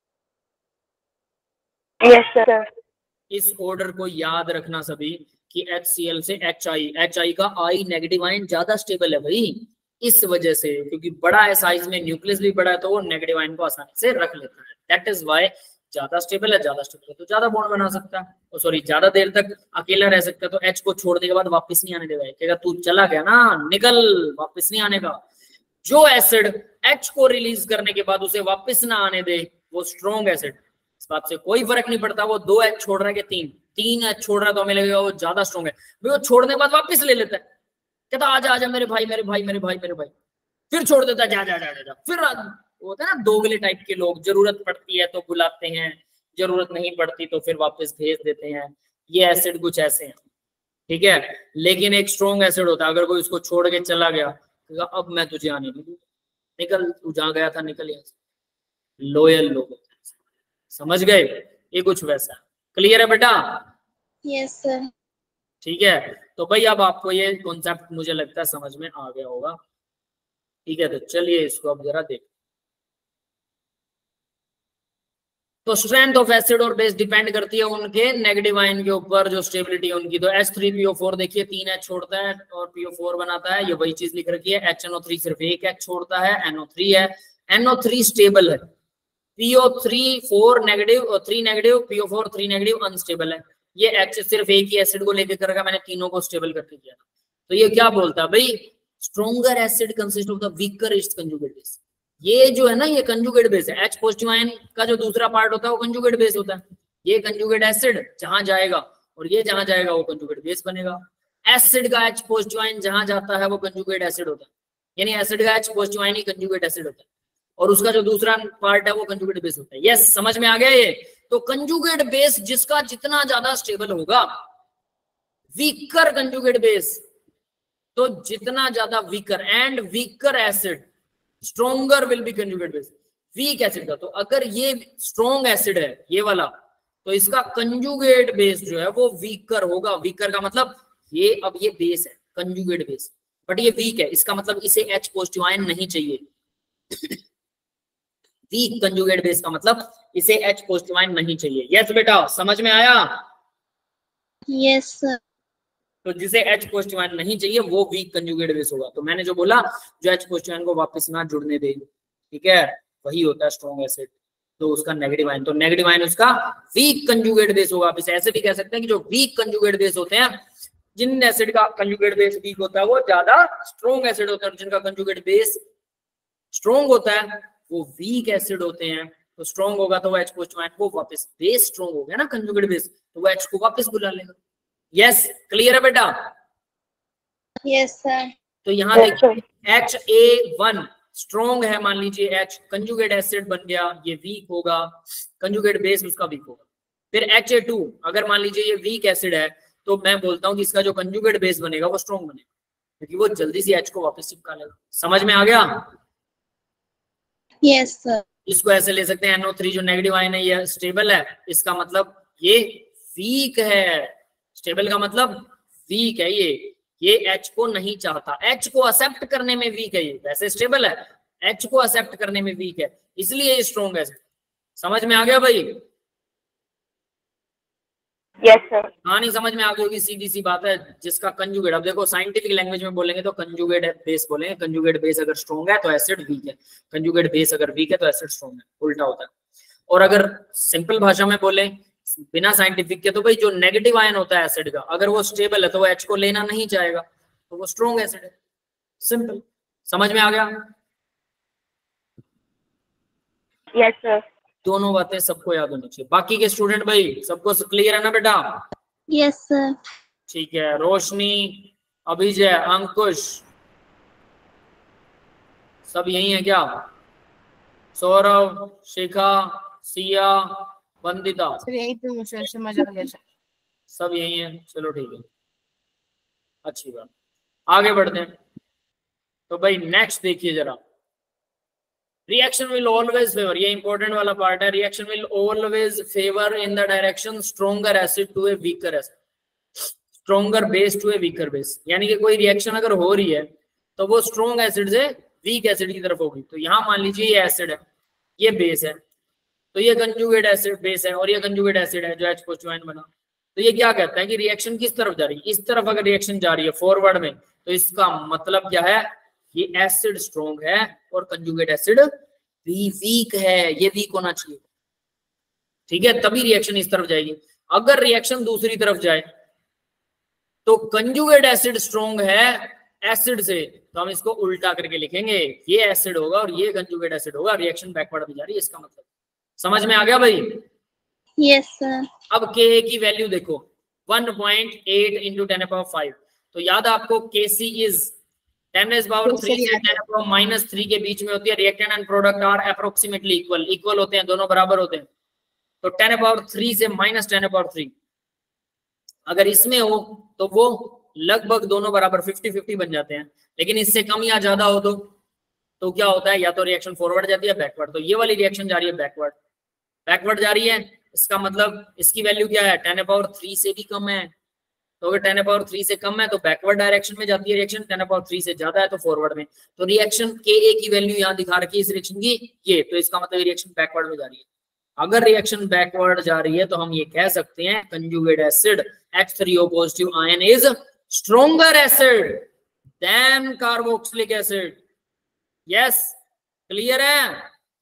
Speaker 3: Yes sir.
Speaker 1: इस ऑर्डर को याद रखना सभी कि HCl से Hi, Hi का I नेगेटिव आयन ज्यादा स्टेबल है भाई, इस वजह से, क्योंकि बड़ा है साइज में, न्यूक्लियस भी बड़ा है, तो वो नेगेटिव आयन को आसानी से रख लेता है। दैट इज व्हाई ज्यादा स्टेबल है, ज्यादा स्टेबल है तो ज्यादा बॉन्ड बना सकता है, सॉरी ज्यादा देर तक अकेला रह सकता है, तो H को छोड़ने के बाद वापस नहीं आने देगा, कहेगा तू चला गया ना, निकल, वापस नहीं आने का। जो एसिड H को रिलीज करने के बाद उसे वापस ना आने दे वो स्ट्रॉन्ग एसिड। इस बात से कोई फर्क नहीं पड़ता वो दो H छोड़ रहा है कि तीन तीन H छोड़ रहा है तो हमें लगेगा वो ज्यादा स्ट्रॉन्ग है, वो छोड़ने के बाद वापस ले लेता है, कहता आजा आजा मेरे भाई मेरे भाई मेरे भाई मेरे भाई, फिर छोड़ देता है, जा जा जा जा, फिर होता है ना दोगले टाइप के लोग, जरूरत पड़ती है तो बुलाते हैं, जरूरत नहीं पड़ती तो फिर वापस भेज देते हैं। ये एसिड कुछ ऐसे हैं, ठीक है। लेकिन एक स्ट्रॉन्ग एसिड होता है, अगर कोई उसको छोड़ के चला गया तो अब मैं तुझे आने नहीं दूंगा, निकल, तू जहां गया था निकल यहाँ से। लॉयल लोग होते हैं, समझ गए, ये कुछ वैसा। क्लियर है बेटा?
Speaker 3: Yes sir.
Speaker 1: ठीक है, तो भाई अब आपको ये कॉन्सेप्ट मुझे लगता है समझ में आ गया होगा, ठीक है। तो चलिए इसको अब जरा देख। तो स्ट्रेंथ ऑफ एसिड और बेस डिपेंड करती है उनके नेगेटिव आयन के ऊपर, जो स्टेबिलिटी है उनकी। तो H three P O four देखिए तीन H छोड़ता है और पी ओ फोर बनाता है, ये वही चीज लिख रखी है। एच एन ओ थ्री सिर्फ एक H छोड़ता है, एन ओ थ्री है, एन ओ थ्री स्टेबल है, P O three four negative और three negative, P O four three negative unstable है। ये H सिर्फ एक ही एसिड को लेकर करेगा, मैंने तीनों को स्टेबल करके किया। तो ये क्या बोलता है भाई, stronger acid consist of the weaker its conjugate base. ये जो है ना ये कंजुगेट बेस है, H पॉजिटिव आयन का जो दूसरा पार्ट होता है वो कंजुगेट बेस होता है। ये कंजुगेट एसिड जहां जाएगा और ये जहां जाएगा वो कंजुगेट बेस बनेगा। एसिड का H पॉजिटिव आयन जहां जाता है वो कंजुगेट एसिड होता है, यानी एसिड का H पॉजिटिव आयन ही कंजुगेट एसिड होता है और उसका जो दूसरा पार्ट है वो कंजुगेट बेस होता है। यस, समझ में आ गया ये? तो कंजुगेट बेस जिसका जितना ज्यादा स्टेबल होगा, वीकर कंजुगेट बेस तो जितना ज्यादा weaker, and weaker acid stronger will be conjugate base. Weak acid का, तो अगर ये स्ट्रॉन्ग एसिड है ये वाला, तो इसका कंजुगेट बेस जो है वो वीकर होगा। वीकर का मतलब ये, अब ये बेस है कंजुगेट बेस, बट ये वीक है, इसका मतलब इसे H पॉजिटिव आयन नहीं चाहिए। वीक कंजुगेट बेस का मतलब इसे H पॉजिटिव आयन नहीं चाहिए। यस बेटा, समझ में आया?
Speaker 3: Yes sir.
Speaker 1: तो जिसे H पॉजिटिव आयन नहीं चाहिए वो वीक कंजुगेट बेस होगा। तो मैंने जो बोला, जो H पॉजिटिव आयन को वापस ना जुड़ने दे, ठीक है, वही होता है स्ट्रॉन्ग एसिड। तो उसका नेगेटिव आयन, तो नेगेटिव आयन उसका वीक कंजुगेट बेस होगा। आप इसे ऐसे भी कह सकते हैं कि जो वीक कंजुगेट बेस होते हैं, जिन एसिड का कंजुगेट बेस वीक होता है वो ज्यादा स्ट्रॉन्ग एसिड होता है, जिनका कंजुगेट बेस स्ट्रॉन्ग होता है वो वीक एसिड होते हैं। तो स्ट्रॉन्ग होगा तो वो H पॉजिटिव आयन को वापस, बेस स्ट्रॉन्ग हो गया ना कंजुगेट बेस, तो वो H को वापस बुला लेगा। यस, क्लियर है बेटा?
Speaker 3: Yes sir.
Speaker 1: तो यहाँ देखिए एच ए वन स्ट्रॉन्ग है, मान लीजिए H कंजुगेट एसिड बन गया, ये वीक होगा, कंजुगेट बेस उसका वीक होगा। फिर एच ए टू, अगर मान लीजिए ये वीक एसिड है, तो मैं बोलता हूँ कि इसका जो कंजुगेट बेस बनेगा वो स्ट्रॉन्ग बनेगा, क्योंकि वो जल्दी से H को वापस चिपका लेगा। समझ में आ गया?
Speaker 3: Yes sir.
Speaker 1: इसको ऐसे ले सकते हैं, एन ओ थ्री जो नेगेटिव आयन है ये स्टेबल है, इसका मतलब ये वीक है। स्टेबल का मतलब वीक है, ये ये H को नहीं चाहता, H को एक्सेप्ट करने में वीक है। ये वैसे स्टेबल है, H को एक्सेप्ट करने में वीक है, इसलिए ये स्ट्रॉन्ग है। समझ में आ गया भाई?
Speaker 3: Yes sir.
Speaker 1: हाँ, नहीं समझ में आ गई होगी, सीधी सी बात है। जिसका कंजुगेट, अब देखो साइंटिफिक लैंग्वेज में बोलेंगे तो कंजुगेट बेस बोलेंगे, कंजुगेट बेस अगर स्ट्रॉन्ग है तो एसिड वीक है, कंजुगेट बेस अगर वीक है तो एसिड स्ट्रॉन्ग है, उल्टा होता है। और अगर सिंपल भाषा में बोले बिना साइंटिफिक के, तो भाई जो नेगेटिव आयन होता है एसिड का, अगर वो स्टेबल है तो वो H को लेना नहीं चाहेगा, तो वो स्ट्रॉन्ग एसिड है। सिंपल, समझ में आ गया?
Speaker 3: Yes sir.
Speaker 1: दोनों बातें सबको याद होनी चाहिए। बाकी के स्टूडेंट भाई सबको क्लियर है ना बेटा?
Speaker 3: Yes sir.
Speaker 1: ठीक है, रोशनी, अभिजय, अंकुश सब यही है क्या? सौरभ, शिखा, सिया, वंदिता,
Speaker 2: यही तो मुझे समझ आ गया सर।
Speaker 1: सब यही है। चलो ठीक है, अच्छी बात, आगे बढ़ते हैं। तो भाई नेक्स्ट देखिए जरा, रिएक्शन विल ऑलवेज फेवर, ये इंपॉर्टेंट वाला पार्ट है। Reaction will always favour in the direction stronger acid to a weaker acid, stronger base to a weaker base. यानी कि कोई रिएक्शन अगर हो रही है तो वो स्ट्रॉन्ग एसिड से वीक एसिड की तरफ होगी। तो यहाँ मान लीजिए ये एसिड है, ये बेस है, तो ये कंजुगेट एसिड बेस है और ये कंजुगेट एसिड है जो H पॉजिटिव आयन बना। तो ये क्या कहता है कि रिएक्शन किस तरफ जा रही है? इस तरफ अगर रिएक्शन जा रही है फॉरवर्ड में, तो इसका मतलब क्या है? ये एसिड स्ट्रॉन्ग है और कंजुगेट एसिड भी वीक है। ये वीक होना चाहिए, ठीक है, तभी रिएक्शन इस तरफ जाएगी। अगर रिएक्शन दूसरी तरफ जाए तो कंजुगेट एसिड स्ट्रॉन्ग है एसिड से, तो हम इसको उल्टा करके लिखेंगे, ये एसिड होगा और ये कंजुगेट एसिड होगा, रिएक्शन बैकवर्ड में जा रही है, इसका मतलब। समझ में आ गया भाई?
Speaker 3: Yes sir.
Speaker 1: अब के की वैल्यू देखो one point eight into ten power five, तो याद आपको K C is ten raise power three से टेन पावर माइनस थ्री के बीच में होती है। Reactant and product are approximately equal, equal होते हैं, दोनों बराबर होते हैं। तो टेन पावर थ्री से माइनस टेन पावर थ्री अगर इसमें हो तो वो लगभग दोनों बराबर फिफ्टी फिफ्टी बन जाते हैं। लेकिन इससे कम या ज्यादा हो तो तो क्या होता है, या तो रिएक्शन फॉरवर्ड जाती है बैकवर्ड। तो ये वाली रिएक्शन जा रही है बैकवर्ड, बैकवर्ड जा रही है, इसका मतलब इसकी वैल्यू क्या है, टेन पावर थ्री से भी कम है। तो अगर टेन पावर थ्री से कम है तो बैकवर्ड डायरेक्शन में जाती है रिएक्शन, टेन पावर थ्री से ज्यादा है तो फॉरवर्ड में। तो रिएक्शन के ए की वैल्यू यहाँ दिखा रखी है इस रिएक्शन की ये, तो इसका मतलब रिएक्शन बैकवर्ड में जा रही है। अगर रिएक्शन बैकवर्ड जा रही है तो हम ये कह सकते हैं conjugate acid H three O positive ion is stronger acid than carboxylic acid. Yes, clear है?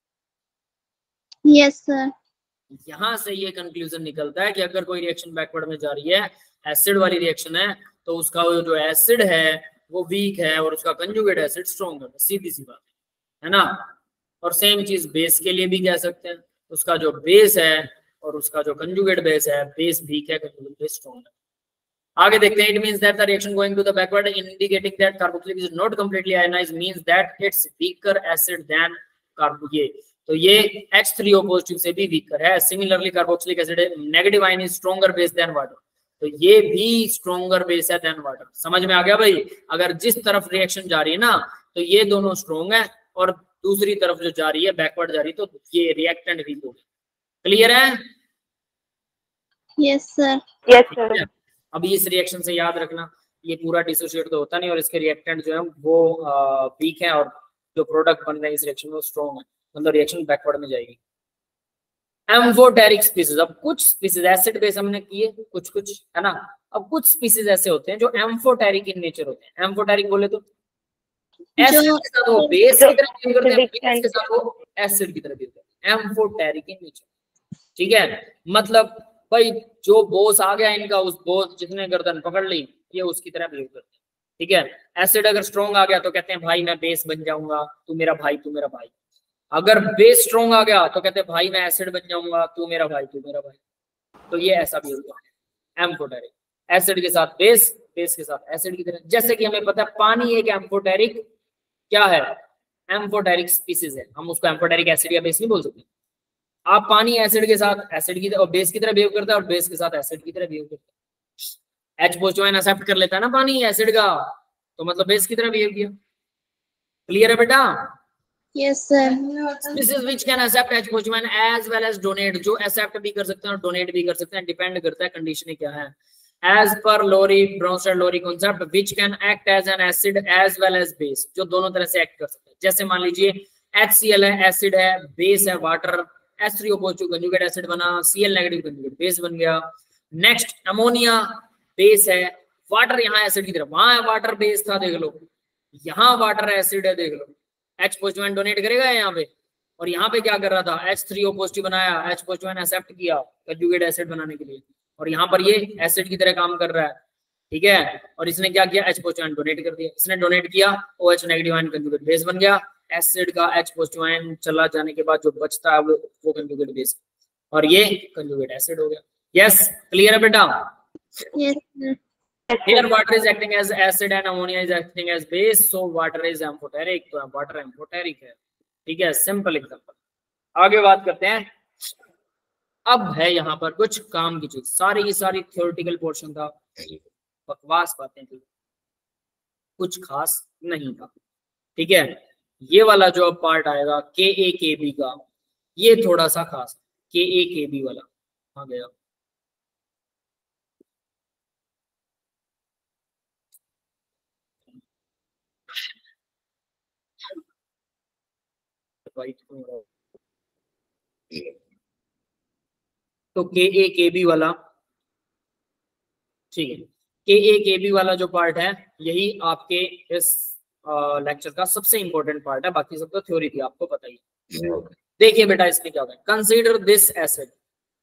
Speaker 3: Yes sir.
Speaker 1: यहां से ये कंक्लूजन निकलता है कि अगर कोई रिएक्शन बैकवर्ड में जा रही है, एसिड वाली रिएक्शन है, तो उसका जो एसिड है वो वीक है और उसका कंजुगेट एसिड स्ट्रॉन्गर है। सीधी सी बात है ना। और सेम चीज बेस के लिए भी कह सकते हैं, उसका जो बेस है और उसका जो कंजुगेट बेस है, बेस वीक है, कंजुगेट बेस स्ट्रॉन्ग है। आगे देखते हैं, it means that the reaction going to the backward indicating that carboxylic is not completely ionised means that its weaker acid than carbo. ये तो ये एच थ्री ओ पॉजिटिव से भी वीकर है। Similarly carboxylic acid negative ion is stronger base than water, तो ये भी stronger base है देन वाटर। समझ में आ गया भाई? अगर जिस तरफ रिएक्शन जा रही है ना तो ये दोनों स्ट्रॉन्ग है और दूसरी तरफ जो जा रही है बैकवर्ड जा रही है तो ये रिएक्टेंट वीक हो गया। क्लियर है?
Speaker 3: Yes sir.
Speaker 2: Yes sir.
Speaker 1: अभी इस रिएक्शन से याद रखना, ये पूरा डिसोसिएट तो होता नहीं और इसके रिएक्टेंट जो है वो वीक है और जो प्रोडक्ट बन रहे हैं इस रिएक्शन में वो स्ट्रॉन्ग है, मतलब रिएक्शन बैकवर्ड में जाएगी। एम्फोटेरिक स्पीसीज, अब कुछ स्पीसीज एसिड बेस हमने किए कुछ कुछ है ना, अब कुछ स्पीसीज ऐसे होते हैं जो एम्फोटेरिक इन नेचर होते हैं। एम्फोटेरिक बोले तो एसिड के साथ वो बेस की तरह बिहेव करते हैं, बेस के साथ वो एसिड की तरह बिहेव करते हैं। एम्फोटेरिक इन नेचर, ठीक है। मतलब भाई जो बॉस आ गया इनका, उस बॉस जिसने गर्दन पकड़ ली, ये उसकी तरह बिहेव करते हैं, ठीक है। एसिड अगर स्ट्रॉन्ग आ गया तो कहते हैं भाई मैं बेस बन जाऊंगा, तू मेरा भाई तू मेरा भाई। अगर बेस स्ट्रॉन्ग आ गया तो कहते हैं भाई मैं एसिड बन जाऊंगा, तू मेरा भाई तू मेरा भाई। तो ये ऐसा भी होता है एम्फोटेरिक, एसिड के साथ बेस, बेस के साथ एसिड की तरह। जैसे कि हमें पता है पानी एक एम्फोटेरिक क्या है, एम्फोटेरिक स्पीसीज है, हम उसको एम्फोटेरिक एसिड या बेस नहीं बोल सकते। आप पानी एसिड के साथ एसिड की और बेस की तरह बिहेव करता है और बेस के साथ एसिड की तरह बिहेव करता है। एच पॉजिटिव आयन एक्सेप्ट कर लेता है ना पानी एसिड का, तो मतलब बेस की तरह बिहेव किया। क्लियर है बेटा?
Speaker 3: Yes sir.
Speaker 1: Species which can accept H positive ion as well as donate, जो एक्सेप्ट भी कर सकते हैं और डोनेट भी कर सकते हैं, डिपेंड करता है कंडीशन क्या है। As per Lowry, Bronsted-Lowry concept, which can act as an acid as well as base, जो दोनों तरह से एक्ट कर सकते हैं। जैसे मान लीजिए एच सी एल है, एसिड है, बेस है water, H three O positive conjugate acid बना, C L negative conjugate base बन गया। नेक्स्ट अमोनिया बेस है, वाटर यहाँ एसिड की तरफ, वहां वाटर बेस था देख लो, यहाँ वाटर एसिड है देख लो, एच पॉजिटिव आयन डोनेट करेगा यहाँ पे, और यहाँ पे क्या कर रहा था, एच थ्री ओ पॉजिटिव बनाया, एच पॉजिटिव आयन एक्सेप्ट किया कंजुगेट एसिड बनाने के लिए, और यहाँ पर ये एसिड की तरह काम कर रहा है, ठीक है। और इसने क्या किया, एच पॉजिटिव आयन डोनेट कर दिया, इसने डोनेट किया, OH negative ion conjugate base बन गया। एसिड का H पॉजिटिव आयन चला जाने के बाद जो बचता है वो वो कंजुगेट बेस, और ये कंजुगेट एसिड हो गया। यस, क्लियर है बेटा?
Speaker 3: Yes sir.
Speaker 1: Here water is acting as acid and ammonia is acting as base, so water is amphoteric, तो water amphoteric है, ठीक है। Simple example. आगे बात करते हैं, अब है यहाँ पर कुछ काम की चीज, सारी की सारी थ्योरेटिकल पोर्शन था, बकवास बातें थी, कुछ खास नहीं था, ठीक है। ये वाला जो अब पार्ट आएगा के ए के बी का, ये थोड़ा सा खास, के ए के बी वाला आ गया। तो के ए के बी वाला, ठीक है, के ए के बी वाला जो पार्ट है यही आपके इस लेक्चर का सबसे इंपॉर्टेंट पार्ट है, बाकी सब तो थ्योरी थी आपको पता ही। देखिए बेटा इसमें क्या होगा, consider this acid,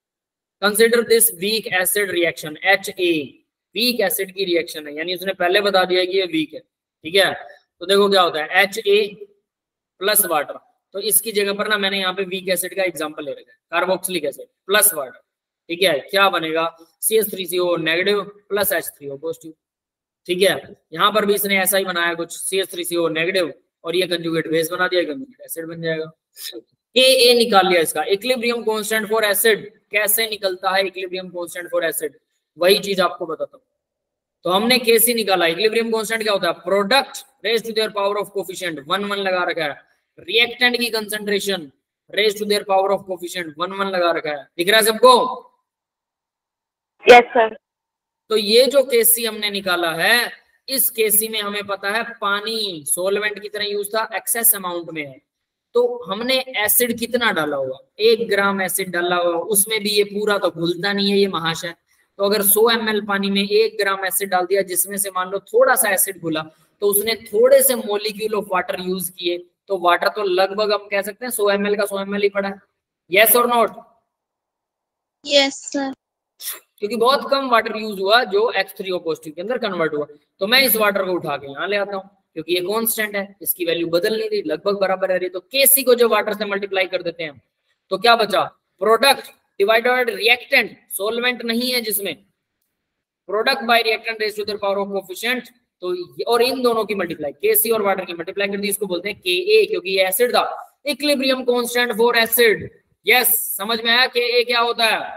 Speaker 1: consider this weak acid reaction H A, weak acid की रिएक्शन है, यानी उसने पहले बता दिया कि ये वीक है, ठीक है। तो देखो क्या होता है, एच ए प्लस वाटर, तो इसकी जगह पर ना मैंने यहाँ पे वीक एसिड का एग्जांपल ले रखा है, कार्बोक्सिलिक एसिड प्लस वाटर, ठीक है। क्या बनेगा, C H three C O negative plus H three O positive, ठीक है। यहाँ पर भी इसने ऐसा ही बनाया कुछ, C H three C O negative और ये कंजुगेट बेस बना दिया, कंजुगेट एसिड बन जाएगा। के ए निकाल लिया इसका, इक्विलिब्रियम कांस्टेंट फॉर एसिड कैसे निकलता है, इक्विलिब्रियम कांस्टेंट फॉर एसिड, वही चीज आपको बताता हूँ। तो हमने केसी निकाला, इक्विलिब्रियम कांस्टेंट क्या होता है, product raise to their power of coefficient one one लगा रखा है, रिएक्टेंट की concentration raise to their power of coefficient one one लगा रखा है, दिख रहा है सबको?
Speaker 3: Yes sir.
Speaker 1: तो ये जो केसी हमने निकाला है, इस केसी में हमें पता है पानी सोलवेंट की तरह यूज था, एक्सेस अमाउंट में है, तो हमने एसिड कितना डाला हुआ, एक ग्राम एसिड डाला हुआ, उसमें भी ये पूरा तो घुलता नहीं है ये महाशय, तो अगर सौ एम एल पानी में एक ग्राम एसिड डाल दिया, जिसमें से मान लो थोड़ा सा एसिड घुला, तो उसने थोड़े से मोलिक्यूल ऑफ वाटर यूज किए, तो वाटर तो लगभग हम कह सकते हैं सौ एम एल का सौ एम एल ही पड़ा है, यस और नॉट?
Speaker 3: Yes sir.
Speaker 1: क्योंकि बहुत कम वाटर यूज हुआ जो एच थ्री ओ पॉजिटिव के अंदर कन्वर्ट हुआ, तो मैं इस वाटर को उठा के यहाँ ले आता हूँ, क्योंकि ये कांस्टेंट है, इसकी वैल्यू बदल नहीं रही, लगभग बराबर रह रही, तो केसी को जो वाटर से मल्टीप्लाई कर देते हैं, तो क्या बचा, प्रोडक्ट डिवाइडेड रिएक्टेंट, सोलवेंट नहीं है जिसमें, product by reactant raise to the power of coefficient, तो और इन दोनों की मल्टीप्लाई, केसी और वाटर की मल्टीप्लाई कर दी, इसको बोलते हैं के ए, क्योंकि ये एसिड था, equilibrium constant for acid. Yes, समझ में आया के ए क्या होता है?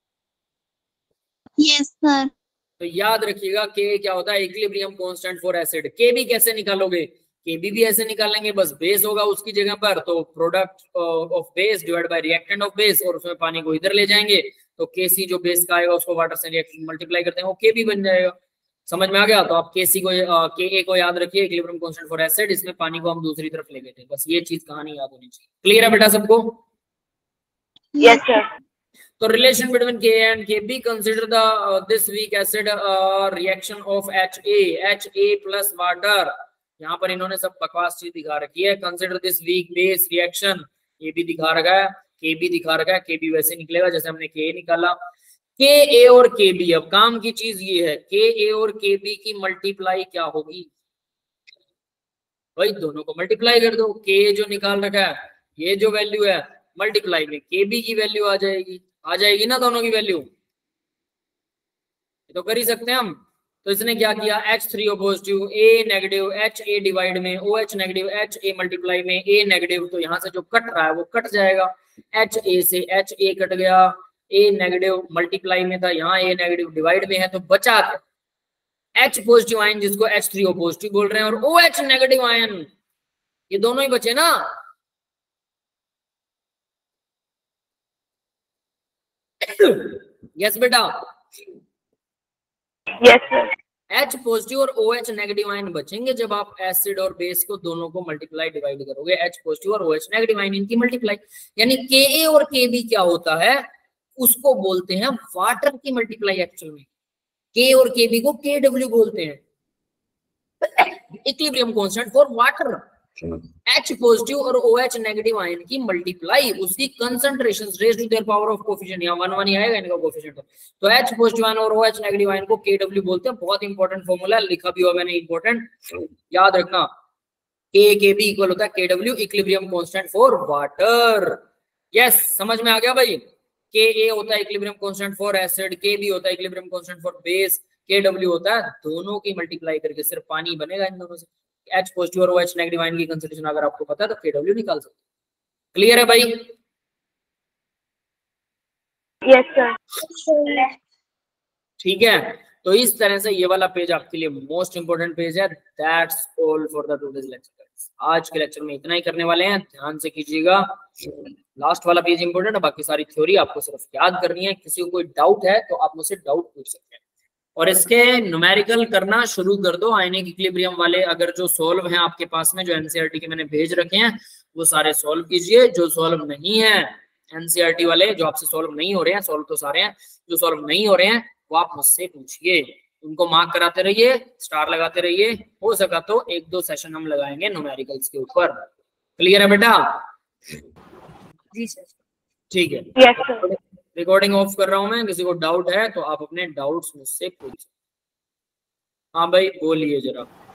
Speaker 3: Yes sir.
Speaker 1: तो याद रखिएगा के क्या होता है, equilibrium constant for acid. K B कैसे निकालोगे, के बी भी ऐसे निकालेंगे, बस बेस होगा उसकी जगह पर, तो product of base divide by reactant of base, और उसमें पानी को इधर ले जाएंगे, तो केसी जो बेस का आएगा उसको वाटर से रिएक्शन मल्टीप्लाई करते हैं, वो के बी बन जाएगा। समझ में आ गया? तो आप केसी को के ए को याद रखिए, इक्विलिब्रियम कांस्टेंट फॉर एसिड, इसमें पानी को हम दूसरी तरफ ले गए थे, बस ये चीज कहानी याद होनी चाहिए। क्लियर है बेटा सबको?
Speaker 3: Yes sir.
Speaker 1: तो relation between Ka and Kb, consider the uh, this weak acid uh, reaction of Ha, Ha plus water। यहाँ पर इन्होंने सब बकवास चीज दिखा रखी है। Consider this weak base reaction, ये भी दिखा रखा है, Kb दिखा रखा है, Kb वैसे निकलेगा जैसे हमने Ka निकाला। Ka और Kb, अब काम की चीज ये है, Ka और Kb की मल्टीप्लाई क्या होगी भाई, दोनों को मल्टीप्लाई कर दो। Ka जो निकाल रखा है, ये जो वैल्यू है, मल्टीप्लाई में Kb की वैल्यू आ जाएगी, आ जाएगी ना दोनों की वैल्यू, तो कर ही सकते हैं हम। तो इसने क्या किया, H three O positive, A negative, Ha divide में OH नेगेटिव, Ha मल्टीप्लाई में A नेगेटिव, तो यहाँ से जो कट रहा है वो कट जाएगा, Ha से Ha कट गया, A नेगेटिव मल्टीप्लाई में था, यहाँ A नेगेटिव डिवाइड में है, तो बचा H पॉजिटिव आयन जिसको एच थ्री ओ पॉजिटिव बोल रहे हैं, और OH नेगेटिव आयन, ये दोनों ही बचे ना। यस बेटा?
Speaker 3: Yes sir.
Speaker 1: H पॉजिटिव और OH नेगेटिव आयन बचेंगे जब आप एसिड और बेस को दोनों को मल्टीप्लाई डिवाइड करोगे, H पॉजिटिव और OH नेगेटिव आयन इनकी मल्टीप्लाई, यानी Ka और Kb क्या होता है, उसको बोलते हैं वाटर की मल्टीप्लाई। एक्चुअल में K और Kb को Kw बोलते हैं, equilibrium constant for water. H positive और OH नेगेटिव आयन की मल्टीप्लाई, उसकी concentration raise to their power of coefficient, यहाँ वन वन ही आएगा इनका कोएफिशिएंट, तो H पॉजिटिव आयन और OH नेगेटिव आयन को Kw बोलते हैं। बहुत इंपॉर्टेंट फॉर्मूला लिखा भी हुआ मैंने, इंपॉर्टेंट याद रखना, K Kb इक्वल होता है Kw, equilibrium constant for water. Yes, समझ में आ गया भाई? Ka होता है equilibrium constant for acid, Kb होता है equilibrium constant for base, Kw होता है दोनों की मल्टीप्लाई करके सिर्फ पानी बनेगा इन दोनों से। H पॉजिटिव और OH नेगेटिव आयन की कंसंट्रेशन अगर आपको पता है तो Kw निकाल सकते हैं। क्लियर है भाई?
Speaker 3: Yes sir.
Speaker 1: ठीक है, तो इस तरह से ये वाला पेज आपके लिए मोस्ट इंपोर्टेंट पेज है। That's all for the today's lecture. आज के लेक्चर में इतना ही करने वाले हैं, ध्यान से कीजिएगा। लास्ट वाला पेज इंपोर्टेंट है, बाकी सारी थ्योरी आपको सिर्फ याद करनी है। किसी को कोई डाउट है तो आप मुझसे डाउट पूछ सकते हैं, और इसके न्यूमेरिकल करना शुरू कर दो। आयनिक इक्विलिब्रियम वाले अगर जो सॉल्व हैं आपके पास में, जो एनसीईआरटी के मैंने भेज रखे हैं, वो सारे सॉल्व कीजिए। जो सॉल्व नहीं है एनसीईआरटी वाले, जो आपसे सॉल्व नहीं हो रहे हैं, सॉल्व तो सारे हैं, जो सॉल्व नहीं हो रहे हैं वो आप मुझसे पूछिए, उनको मार्क कराते रहिए, स्टार लगाते रहिए। हो सका तो एक दो सेशन हम लगाएंगे न्यूमेरिकल्स के ऊपर। क्लियर है बेटा?
Speaker 2: जी सर।
Speaker 1: ठीक है।
Speaker 3: Yes sir.
Speaker 1: रिकॉर्डिंग ऑफ कर रहा हूं मैं, किसी को डाउट है तो आप अपने डाउट्स मुझसे पूछिए। हाँ भाई बोलिए जरा।